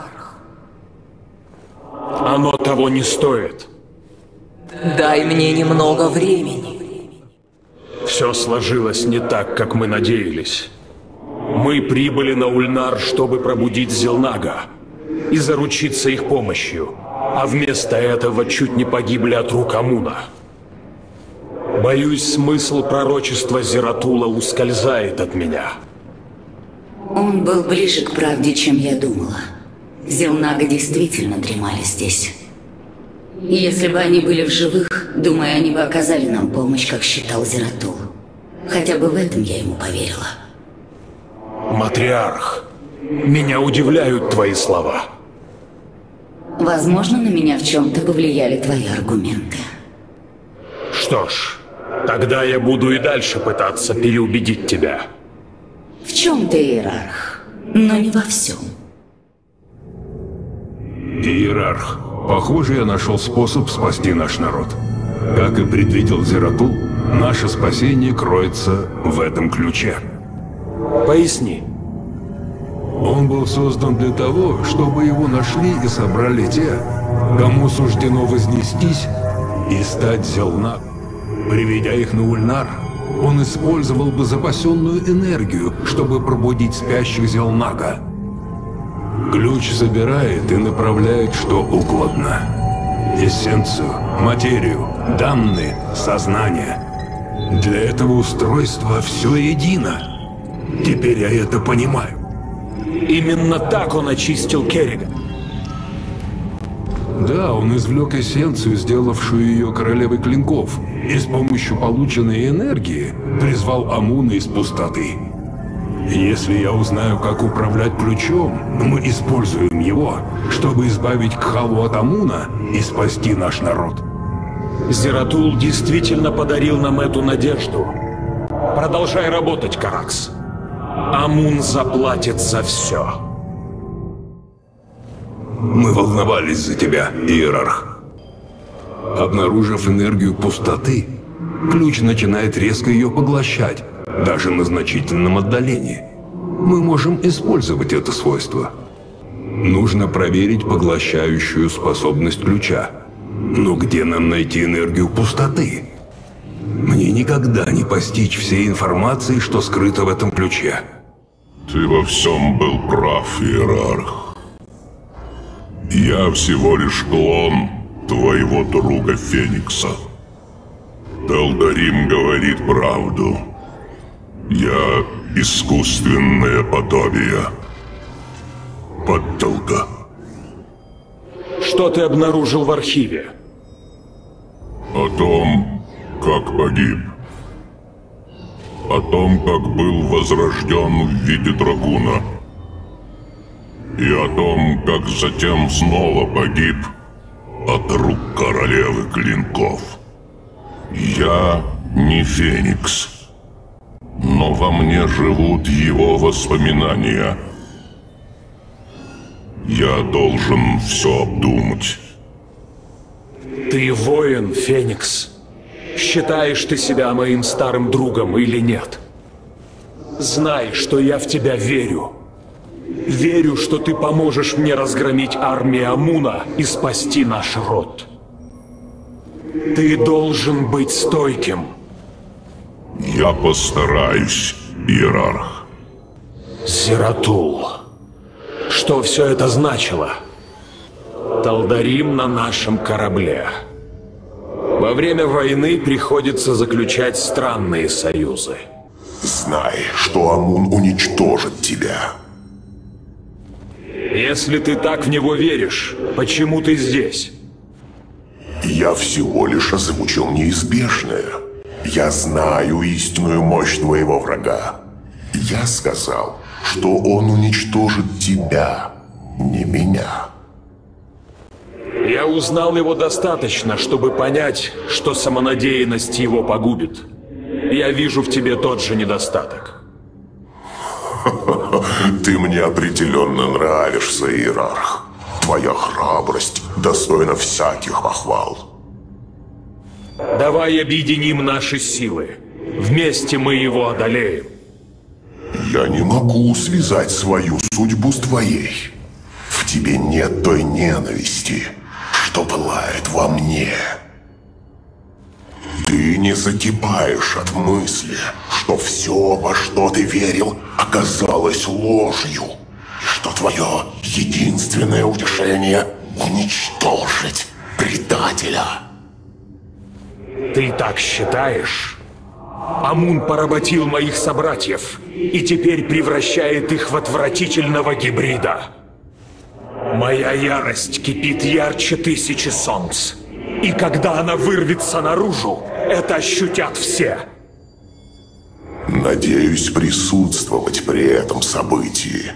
Оно того не стоит. Дай мне немного времени. Все сложилось не так, как мы надеялись. Мы прибыли на Ульнар, чтобы пробудить Зелнага. и заручиться их помощью, а вместо этого чуть не погибли от рук Амуна. Боюсь, смысл пророчества Зератула ускользает от меня. Он был ближе к правде, чем я думала. Зелнага действительно дремали здесь. И если бы они были в живых, думаю, они бы оказали нам помощь, как считал Зератул. Хотя бы в этом я ему поверила. Матриарх, меня удивляют твои слова. Возможно, на меня в чем-то повлияли твои аргументы. Что ж, тогда я буду и дальше пытаться переубедить тебя. В чем ты иерарх, но не во всем. Иерарх, похоже, я нашел способ спасти наш народ. Как и предвидел Зератул, наше спасение кроется в этом ключе. Поясни. Он был создан для того, чтобы его нашли и собрали те, кому суждено вознестись и стать Зелнаг. Приведя их на Ульнар, он использовал бы запасенную энергию, чтобы пробудить спящих Зелнага. Ключ забирает и направляет что угодно. Эссенцию, материю, данные, сознание. Для этого устройства все едино. Теперь я это понимаю. Именно так он очистил Керрига. Да, он извлек эссенцию, сделавшую ее королевой клинков, и с помощью полученной энергии призвал Амуна из пустоты. Если я узнаю, как управлять ключом, мы используем его, чтобы избавить Кхалу от Амуна и спасти наш народ. Зератул действительно подарил нам эту надежду. Продолжай работать, Каракс. Амун заплатит за все. Мы волновались за тебя, Иерарх. Обнаружив энергию пустоты, ключ начинает резко ее поглощать, даже на значительном отдалении. Мы можем использовать это свойство. Нужно проверить поглощающую способность ключа. Но где нам найти энергию пустоты? Мне никогда не постичь всей информации, что скрыто в этом ключе. Ты во всем был прав, Иерарх. Я всего лишь клон твоего друга Феникса. Талдарим говорит правду. Я искусственное подобие. Подделка. Что ты обнаружил в архиве? О том, как погиб. О том, как был возрожден в виде дракона. И о том, как затем снова погиб от рук королевы клинков. Я не Феникс, но во мне живут его воспоминания. Я должен все обдумать. Ты воин, Феникс. Считаешь ты себя моим старым другом или нет? Знай, что я в тебя верю. Верю, что ты поможешь мне разгромить армию Амуна и спасти наш род. Ты должен быть стойким. Я постараюсь, Иерарх. Зератул. Что все это значило? Талдарим на нашем корабле. Во время войны приходится заключать странные союзы. Знай, что Амун уничтожит тебя. Если ты так в него веришь, почему ты здесь? Я всего лишь озвучил неизбежное. Я знаю истинную мощь твоего врага. Я сказал, что он уничтожит тебя, не меня. Я узнал его достаточно, чтобы понять, что самонадеянность его погубит. Я вижу в тебе тот же недостаток. Ты мне определенно нравишься, Иерарх. Твоя храбрость достойна всяких похвал. Давай объединим наши силы. Вместе мы его одолеем. Я не могу связать свою судьбу с твоей. В тебе нет той ненависти, что пылает во мне. Ты не закипаешь от мысли, что все, во что ты верил, оказалось ложью, что твое единственное утешение — уничтожить предателя. Ты так считаешь? Амун поработил моих собратьев и теперь превращает их в отвратительного гибрида. Моя ярость кипит ярче тысячи солнц. И когда она вырвется наружу, это ощутят все. Надеюсь присутствовать при этом событии.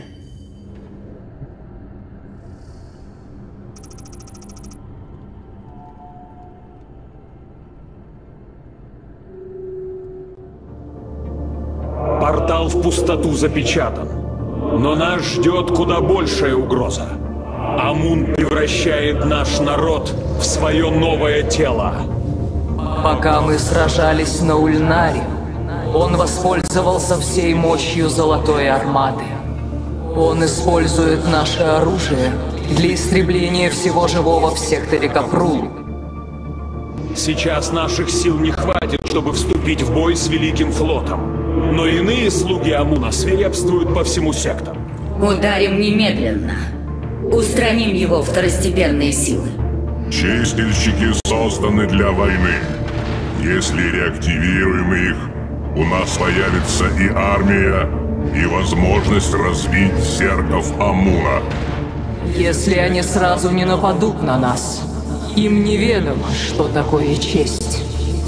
Портал в пустоту запечатан, но нас ждет куда большая угроза. Амун превращает наш народ в свое новое тело. Пока мы сражались на Ульнаре, он воспользовался всей мощью Золотой Армады. Он использует наше оружие для истребления всего живого в секторе Капрул. Сейчас наших сил не хватит, чтобы вступить в бой с Великим Флотом. Но иные слуги Амуна свирепствуют по всему сектору. Ударим немедленно. Устраним его второстепенные силы. Чистильщики созданы для войны. Если реактивируем их, у нас появится и армия, и возможность разбить зергов Амуна. Если они сразу не нападут на нас, им неведомо, что такое честь.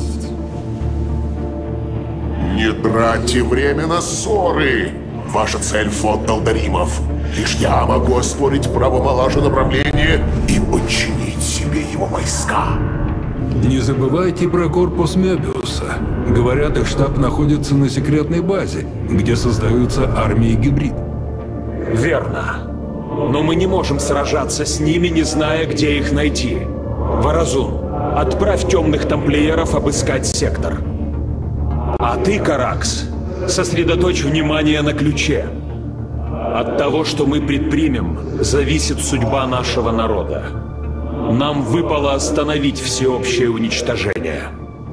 Не тратьте время на ссоры! Ваша цель — флот Талдаримов. Лишь я могу оспорить право Малажа на правление и подчинить себе его войска. Не забывайте про корпус Мебиуса. Говорят, их штаб находится на секретной базе, где создаются армии гибрид. Верно. Но мы не можем сражаться с ними, не зная, где их найти. Варазун, отправь темных тамплиеров обыскать сектор. А ты, Каракс, сосредоточь внимание на ключе. От того, что мы предпримем, зависит судьба нашего народа. Нам выпало остановить всеобщее уничтожение.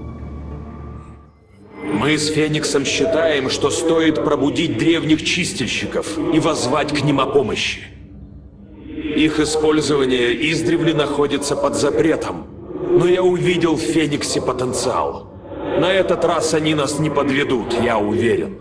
Мы с Фениксом считаем, что стоит пробудить древних чистильщиков и воззвать к ним о помощи. Их использование издревле находится под запретом, но я увидел в Фениксе потенциал. На этот раз они нас не подведут, я уверен.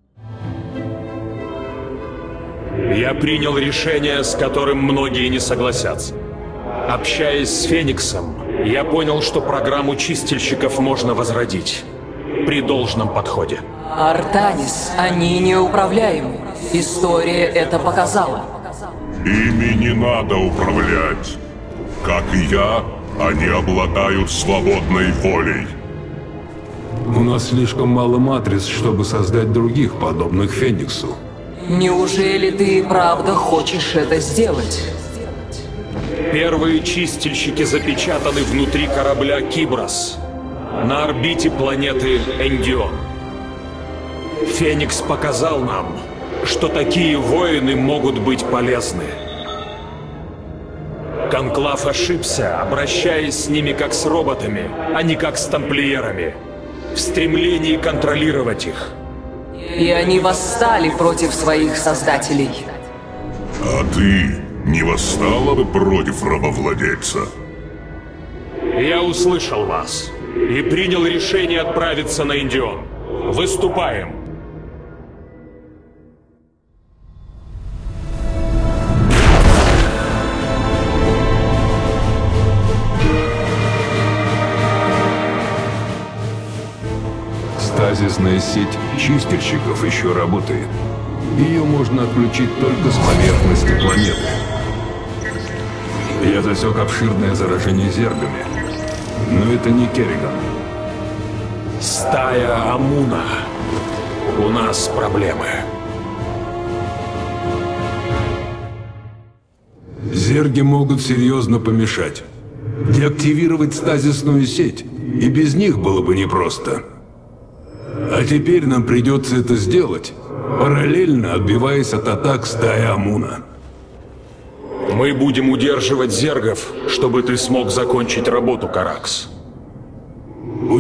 Я принял решение, с которым многие не согласятся. Общаясь с Фениксом, я понял, что программу чистильщиков можно возродить. При должном подходе. Артанис, они неуправляемы. История это показала. Ими не надо управлять. Как и я, они обладают свободной волей. У нас слишком мало матриц, чтобы создать других, подобных Фениксу. Неужели ты и правда хочешь это сделать? Первые чистильщики запечатаны внутри корабля Киброс, на орбите планеты Эндион. Феникс показал нам, что такие воины могут быть полезны. Конклав ошибся, обращаясь с ними как с роботами, а не как с тамплиерами, в стремлении контролировать их. И они восстали против своих создателей. А ты не восстала бы против рабовладельца? Я услышал вас и принял решение отправиться на Эндион. Выступаем! Стазисная сеть чистильщиков еще работает. Ее можно отключить только с поверхности планеты. Я засек обширное заражение зергами. Но это не Керриган. Стая Амуна. У нас проблемы. Зерги могут серьезно помешать. Деактивировать стазисную сеть. И без них было бы непросто. А теперь нам придется это сделать, параллельно отбиваясь от атак стаи Амуна. Мы будем удерживать зергов, чтобы ты смог закончить работу, Каракс.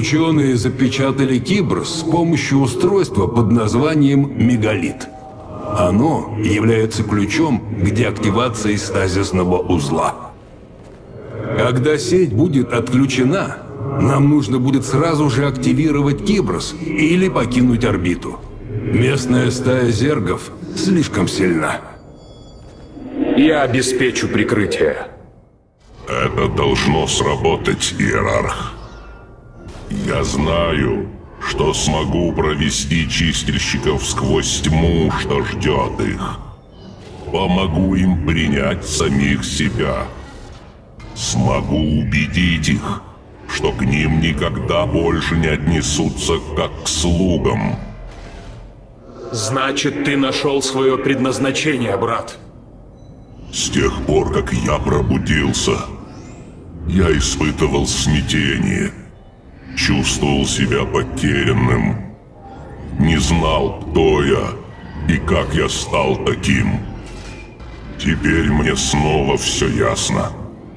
Ученые запечатали Киброс с помощью устройства под названием Мегалит. Оно является ключом к деактивации стазисного узла. Когда сеть будет отключена, нам нужно будет сразу же активировать Киброс или покинуть орбиту. Местная стая зергов слишком сильна. Я обеспечу прикрытие. Это должно сработать, Иерарх. Я знаю, что смогу провести чистильщиков сквозь тьму, что ждет их. Помогу им принять самих себя. Смогу убедить их, что к ним никогда больше не отнесутся как к слугам. Значит, ты нашел свое предназначение, брат. С тех пор, как я пробудился, я испытывал смятение, чувствовал себя потерянным, не знал, кто я и как я стал таким. Теперь мне снова все ясно.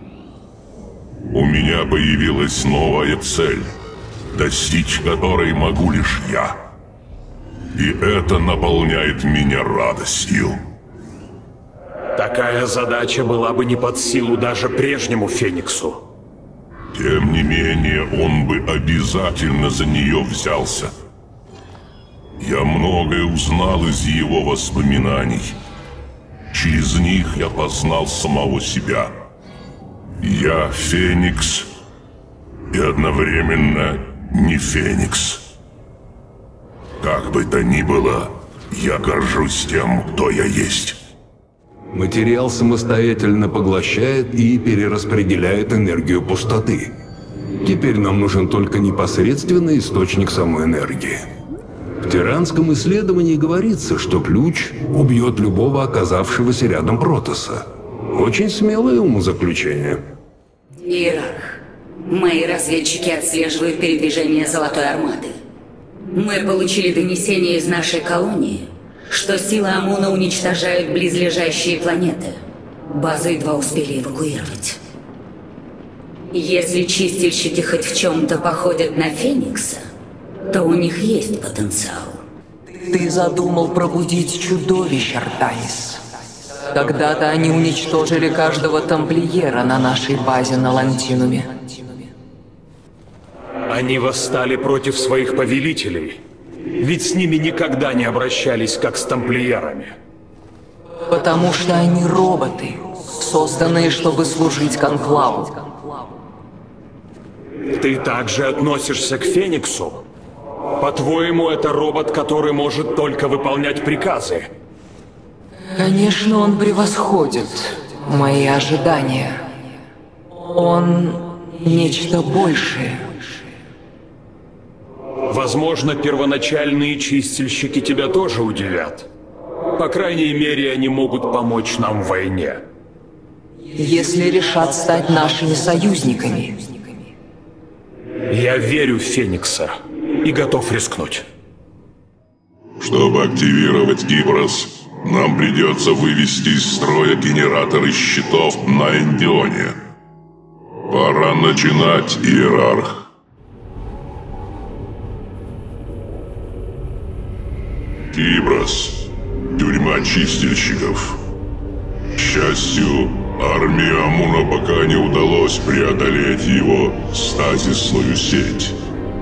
У меня появилась новая цель, достичь которой могу лишь я. И это наполняет меня радостью. Такая задача была бы не под силу даже прежнему Фениксу. Тем не менее, он бы обязательно за нее взялся. Я многое узнал из его воспоминаний. Через них я познал самого себя. Я Феникс и одновременно не Феникс. Как бы то ни было, я горжусь тем, кто я есть. Материал самостоятельно поглощает и перераспределяет энергию пустоты. Теперь нам нужен только непосредственный источник самой энергии. В тиранском исследовании говорится, что ключ убьет любого оказавшегося рядом Протоса. Очень смелое умозаключение. Иерарх, мои разведчики отслеживают передвижение Золотой Армады. Мы получили донесение из нашей колонии, что силы Амуна уничтожают близлежащие планеты. Базу едва успели эвакуировать. Если чистильщики хоть в чем-то походят на Феникса, то у них есть потенциал. Ты задумал пробудить чудовищ, Артанис. Когда-то они уничтожили каждого тамплиера на нашей базе на Лантинуме. Они восстали против своих повелителей. Ведь с ними никогда не обращались, как с тамплиерами. Потому что они роботы, созданные, чтобы служить Конклаву. Ты также относишься к Фениксу? По-твоему, это робот, который может только выполнять приказы? Конечно, он превосходит мои ожидания. Он нечто большее. Возможно, первоначальные чистильщики тебя тоже удивят. По крайней мере, они могут помочь нам в войне. Если решат стать нашими союзниками. Я верю в Феникса и готов рискнуть. Чтобы активировать Киброс, нам придется вывести из строя генераторы щитов на Эндионе. Пора начинать, Иерарх. Киброс. Тюрьма чистильщиков. К счастью, армии Амуна пока не удалось преодолеть его стазисную сеть.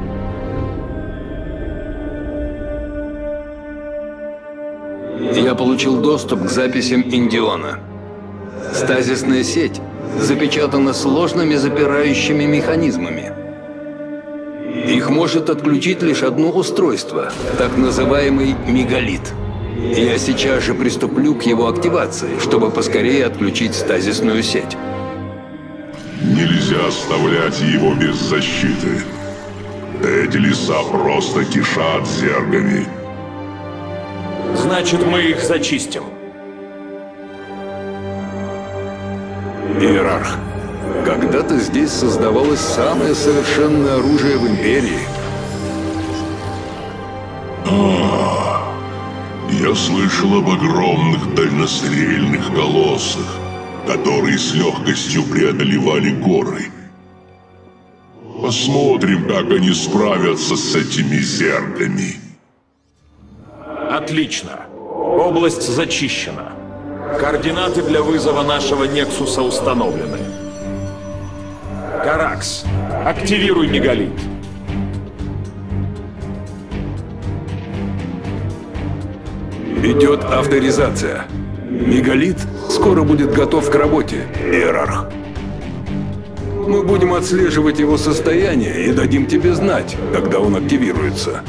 Я получил доступ к записям Эндиона. Стазисная сеть запечатана сложными запирающими механизмами. Их может отключить лишь одно устройство, так называемый мегалит. Я сейчас же приступлю к его активации, чтобы поскорее отключить стазисную сеть. Нельзя оставлять его без защиты. Эти леса просто кишат зергами. Значит, мы их зачистим. Иерарх, когда-то здесь создавалось самое совершенное оружие в Империи. А, я слышал об огромных дальнострельных колоссах, которые с легкостью преодолевали горы. Посмотрим, как они справятся с этими зергами. Отлично. Область зачищена. Координаты для вызова нашего Нексуса установлены. Каракс, активируй мегалит. Идет авторизация. Мегалит скоро будет готов к работе, Иерарх. Мы будем отслеживать его состояние и дадим тебе знать, когда он активируется.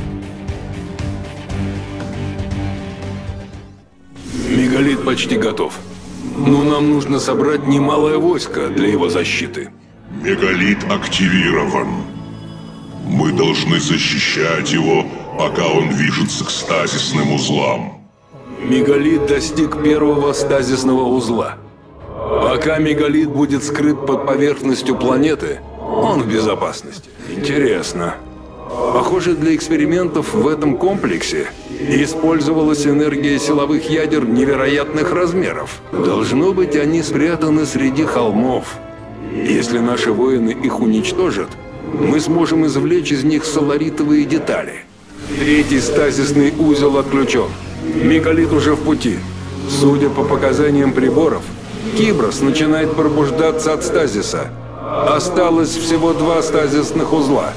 Мегалит почти готов. Но нам нужно собрать немалое войско для его защиты. Мегалит активирован. Мы должны защищать его, пока он движется к стазисным узлам. Мегалит достиг первого стазисного узла. Пока мегалит будет скрыт под поверхностью планеты, он в безопасности. Интересно. Похоже, для экспериментов в этом комплексе использовалась энергия силовых ядер невероятных размеров. Должно быть, они спрятаны среди холмов. Если наши воины их уничтожат, мы сможем извлечь из них соларитовые детали. Третий стазисный узел отключен. Мегалит уже в пути. Судя по показаниям приборов, Киброс начинает пробуждаться от стазиса. Осталось всего два стазисных узла.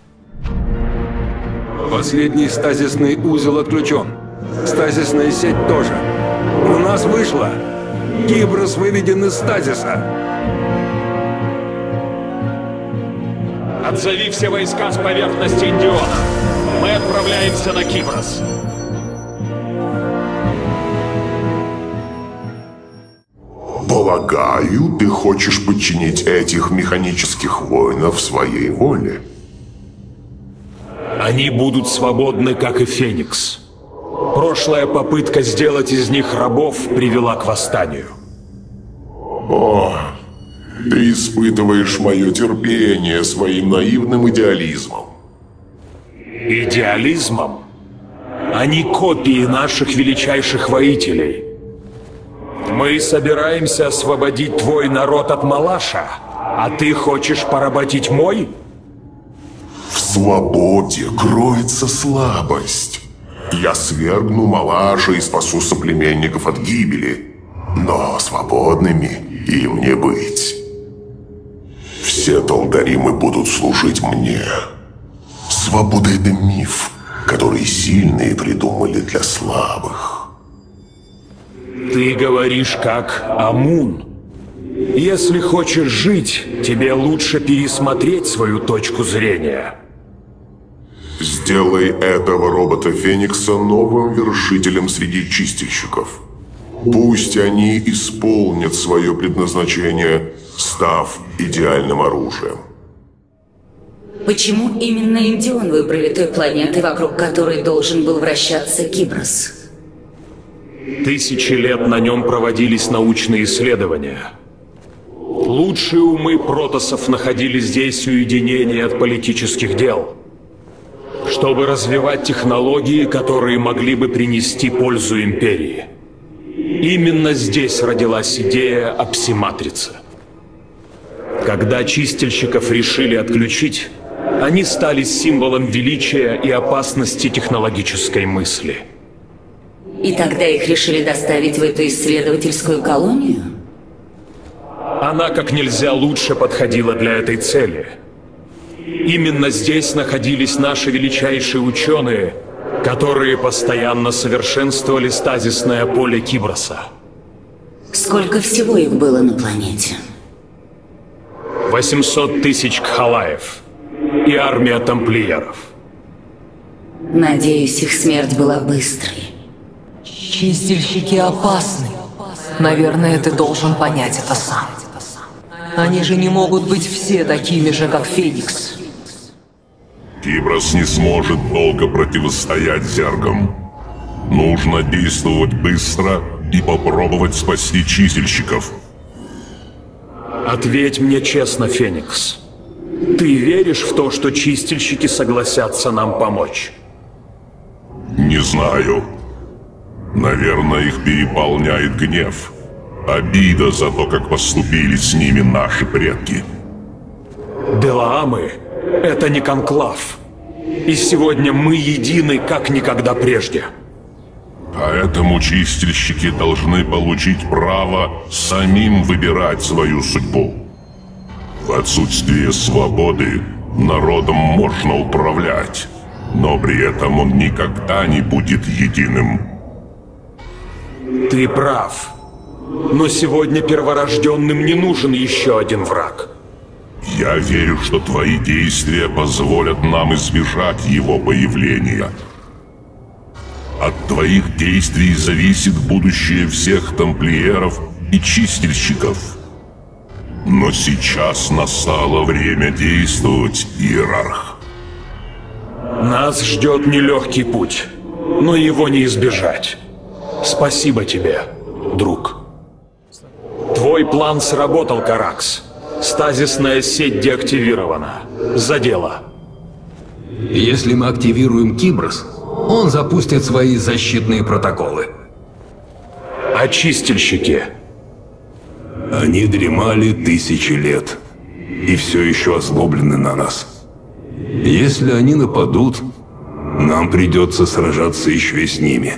Последний стазисный узел отключен. Стазисная сеть тоже. У нас вышло. Киброс выведен из стазиса. Отзови все войска с поверхности Индиона. Мы отправляемся на Киброс. Полагаю, ты хочешь подчинить этих механических воинов своей воле. Они будут свободны, как и Феникс. Прошлая попытка сделать из них рабов привела к восстанию. О, ты испытываешь мое терпение своим наивным идеализмом. Идеализмом? Они копии наших величайших воителей. Мы собираемся освободить твой народ от Малаша, а ты хочешь поработить мой? В свободе кроется слабость. Я свергну Малаша и спасу соплеменников от гибели, но свободными им не быть. Все Талдаримы будут служить мне. Свобода — это миф, который сильные придумали для слабых. Ты говоришь как Амун. Если хочешь жить, тебе лучше пересмотреть свою точку зрения. Сделай этого робота Феникса новым вершителем среди чистильщиков. Пусть они исполнят свое предназначение, став идеальным оружием. Почему именно Индион выбрали той планетой, вокруг которой должен был вращаться Киброс? Тысячи лет на нем проводились научные исследования. Лучшие умы протоссов находили здесь уединение от политических дел, чтобы развивать технологии, которые могли бы принести пользу Империи. Именно здесь родилась идея о пси-матрице. Когда чистильщиков решили отключить, они стали символом величия и опасности технологической мысли. И тогда их решили доставить в эту исследовательскую колонию? Она как нельзя лучше подходила для этой цели. Именно здесь находились наши величайшие ученые, которые постоянно совершенствовали стазисное поле Киброса. Сколько всего их было на планете? восемьсот тысяч кхалаев и армия тамплиеров. Надеюсь, их смерть была быстрой. Чистильщики опасны. Наверное, ты должен понять это сам. Они же не могут быть все такими же, как Феникс. Киброс не сможет долго противостоять зергам. Нужно действовать быстро и попробовать спасти чистильщиков. Ответь мне честно, Феникс. Ты веришь в то, что чистильщики согласятся нам помочь? Не знаю. Наверное, их переполняет гнев. Обида за то, как поступили с ними наши предки. Делаамы — это не конклав. И сегодня мы едины, как никогда прежде. Поэтому чистильщики должны получить право самим выбирать свою судьбу. В отсутствие свободы народом можно управлять, но при этом он никогда не будет единым. Ты прав. Но сегодня перворожденным не нужен еще один враг. Я верю, что твои действия позволят нам избежать его появления. От твоих действий зависит будущее всех тамплиеров и чистильщиков. Но сейчас настало время действовать, Иерарх. Нас ждет нелегкий путь, но его не избежать. Спасибо тебе, друг. Твой план сработал, Каракс. Стазисная сеть деактивирована. За дело. Если мы активируем Киброс, он запустит свои защитные протоколы. А чистильщики? Они дремали тысячи лет и все еще озлоблены на нас. Если они нападут, нам придется сражаться еще и с ними.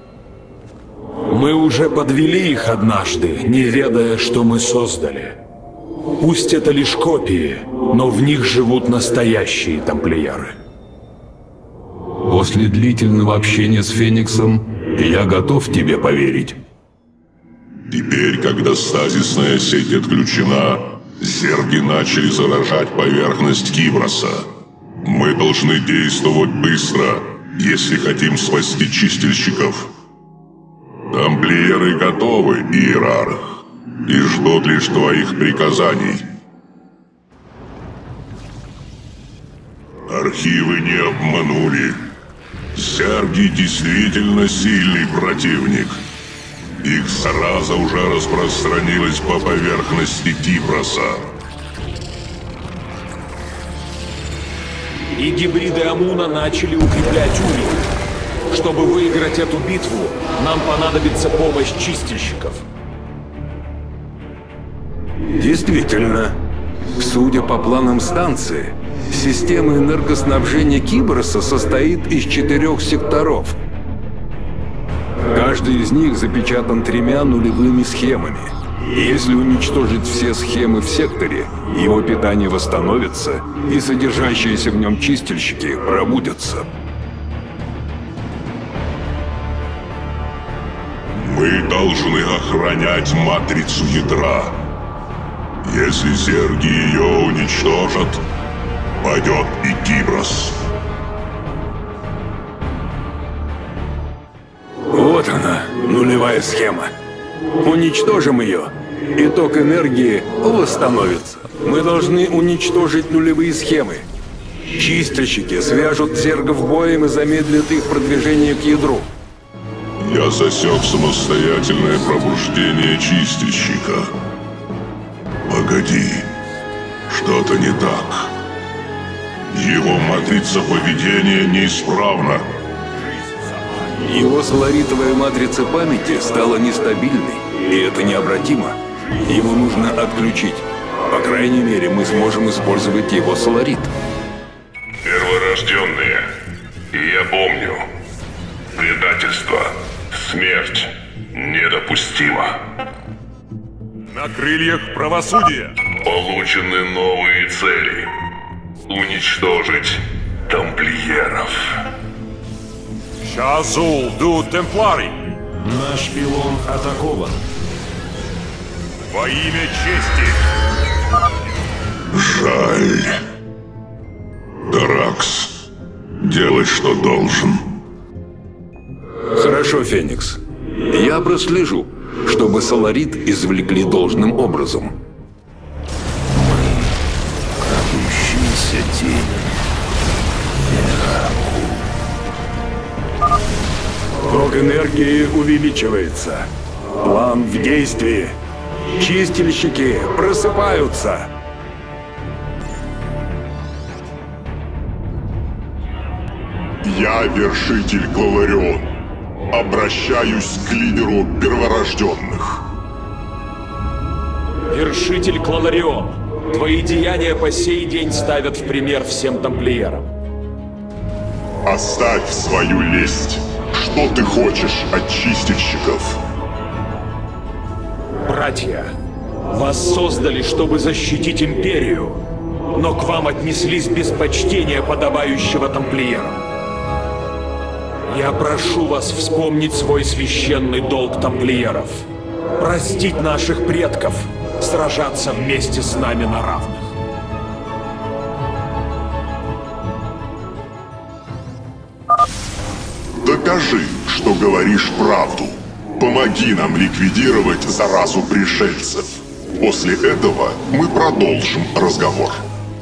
Мы уже подвели их однажды, не ведая, что мы создали. Пусть это лишь копии, но в них живут настоящие тамплиеры. После длительного общения с Фениксом я готов тебе поверить. Теперь, когда стазисная сеть отключена, зерги начали заражать поверхность Киброса. Мы должны действовать быстро, если хотим спасти чистильщиков. Тамплиеры готовы, Иерарх, и ждут лишь твоих приказаний. Архивы не обманули. Зерги действительно сильный противник. Их зараза уже распространилась по поверхности Киброса. И гибриды Амуна начали укреплять Улей. Чтобы выиграть эту битву, нам понадобится помощь чистильщиков. Действительно, судя по планам станции, система энергоснабжения Киброса состоит из четырех секторов. Каждый из них запечатан тремя нулевыми схемами. И если уничтожить все схемы в секторе, его питание восстановится, и содержащиеся в нем чистильщики пробудятся. Мы должны охранять матрицу ядра. Если зерги ее уничтожат, падет и Киброс. Вот она, нулевая схема. Уничтожим ее, и ток энергии восстановится. Мы должны уничтожить нулевые схемы. Чистильщики свяжут зергов боем и замедлят их продвижение к ядру. Я засек самостоятельное пробуждение чистильщика. Погоди, что-то не так. Его матрица поведения неисправна. Его соларитовая матрица памяти стала нестабильной, и это необратимо. Его нужно отключить. По крайней мере, мы сможем использовать его соларит. Перворожденные, я помню. Предательство, смерть недопустимо. На крыльях правосудия. Получены новые цели. Уничтожить тамплиеров. Шазул ду Темпларий. Наш пилон атакован. Во имя чести. Жаль. Даракс, делай, что должен. Хорошо, Феникс. Я прослежу, чтобы соларит извлекли должным образом. Крадущаяся тень. Ток энергии увеличивается. План в действии. Чистильщики просыпаются. Я вершитель Клаларион. Обращаюсь к лидеру перворожденных. Вершитель Клаларион, твои деяния по сей день ставят в пример всем тамплиерам. Оставь свою лесть. Что ты хочешь от чистильщиков? Братья, вас создали, чтобы защитить Империю, но к вам отнеслись без почтения, подобающего тамплиерам. Я прошу вас вспомнить свой священный долг тамплиеров. Простить наших предков, сражаться вместе с нами на равных. Докажи, что говоришь правду. Помоги нам ликвидировать заразу пришельцев. После этого мы продолжим разговор.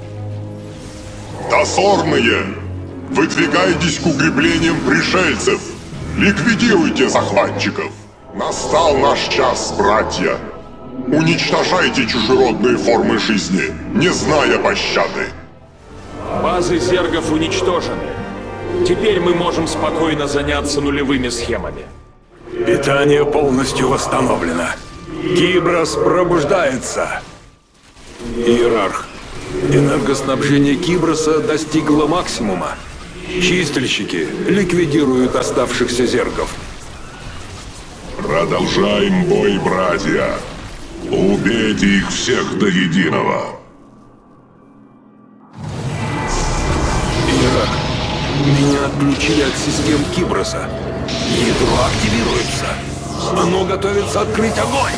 Дозорные! Выдвигайтесь к укреплениям пришельцев! Ликвидируйте захватчиков! Настал наш час, братья! Уничтожайте чужеродные формы жизни, не зная пощады! Базы зергов уничтожены. Теперь мы можем спокойно заняться нулевыми схемами. Питание полностью восстановлено. Киброс пробуждается. Иерарх, энергоснабжение Киброса достигло максимума. Чистильщики ликвидируют оставшихся зергов. Продолжаем бой, братья. Убейте их всех до единого. Иерарх, меня отключили от систем Киброса. Ядро активируется. Оно готовится открыть огонь.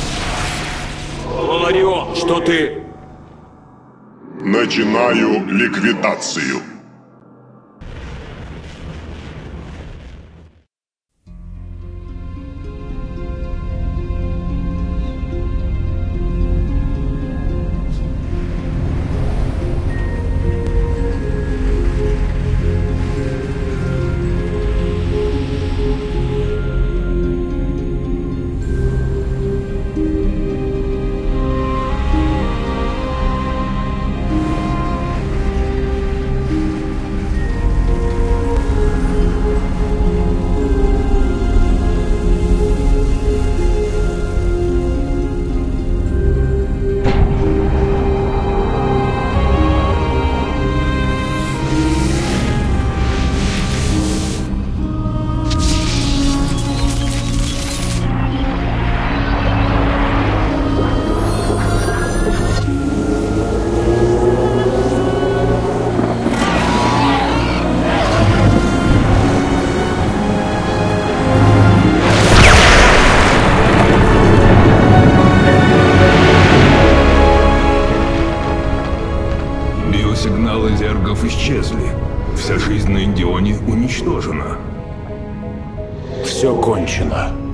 Ларион, что ты... Начинаю ликвидацию. Сигналы зергов исчезли. Вся жизнь на Индионе уничтожена. Все кончено.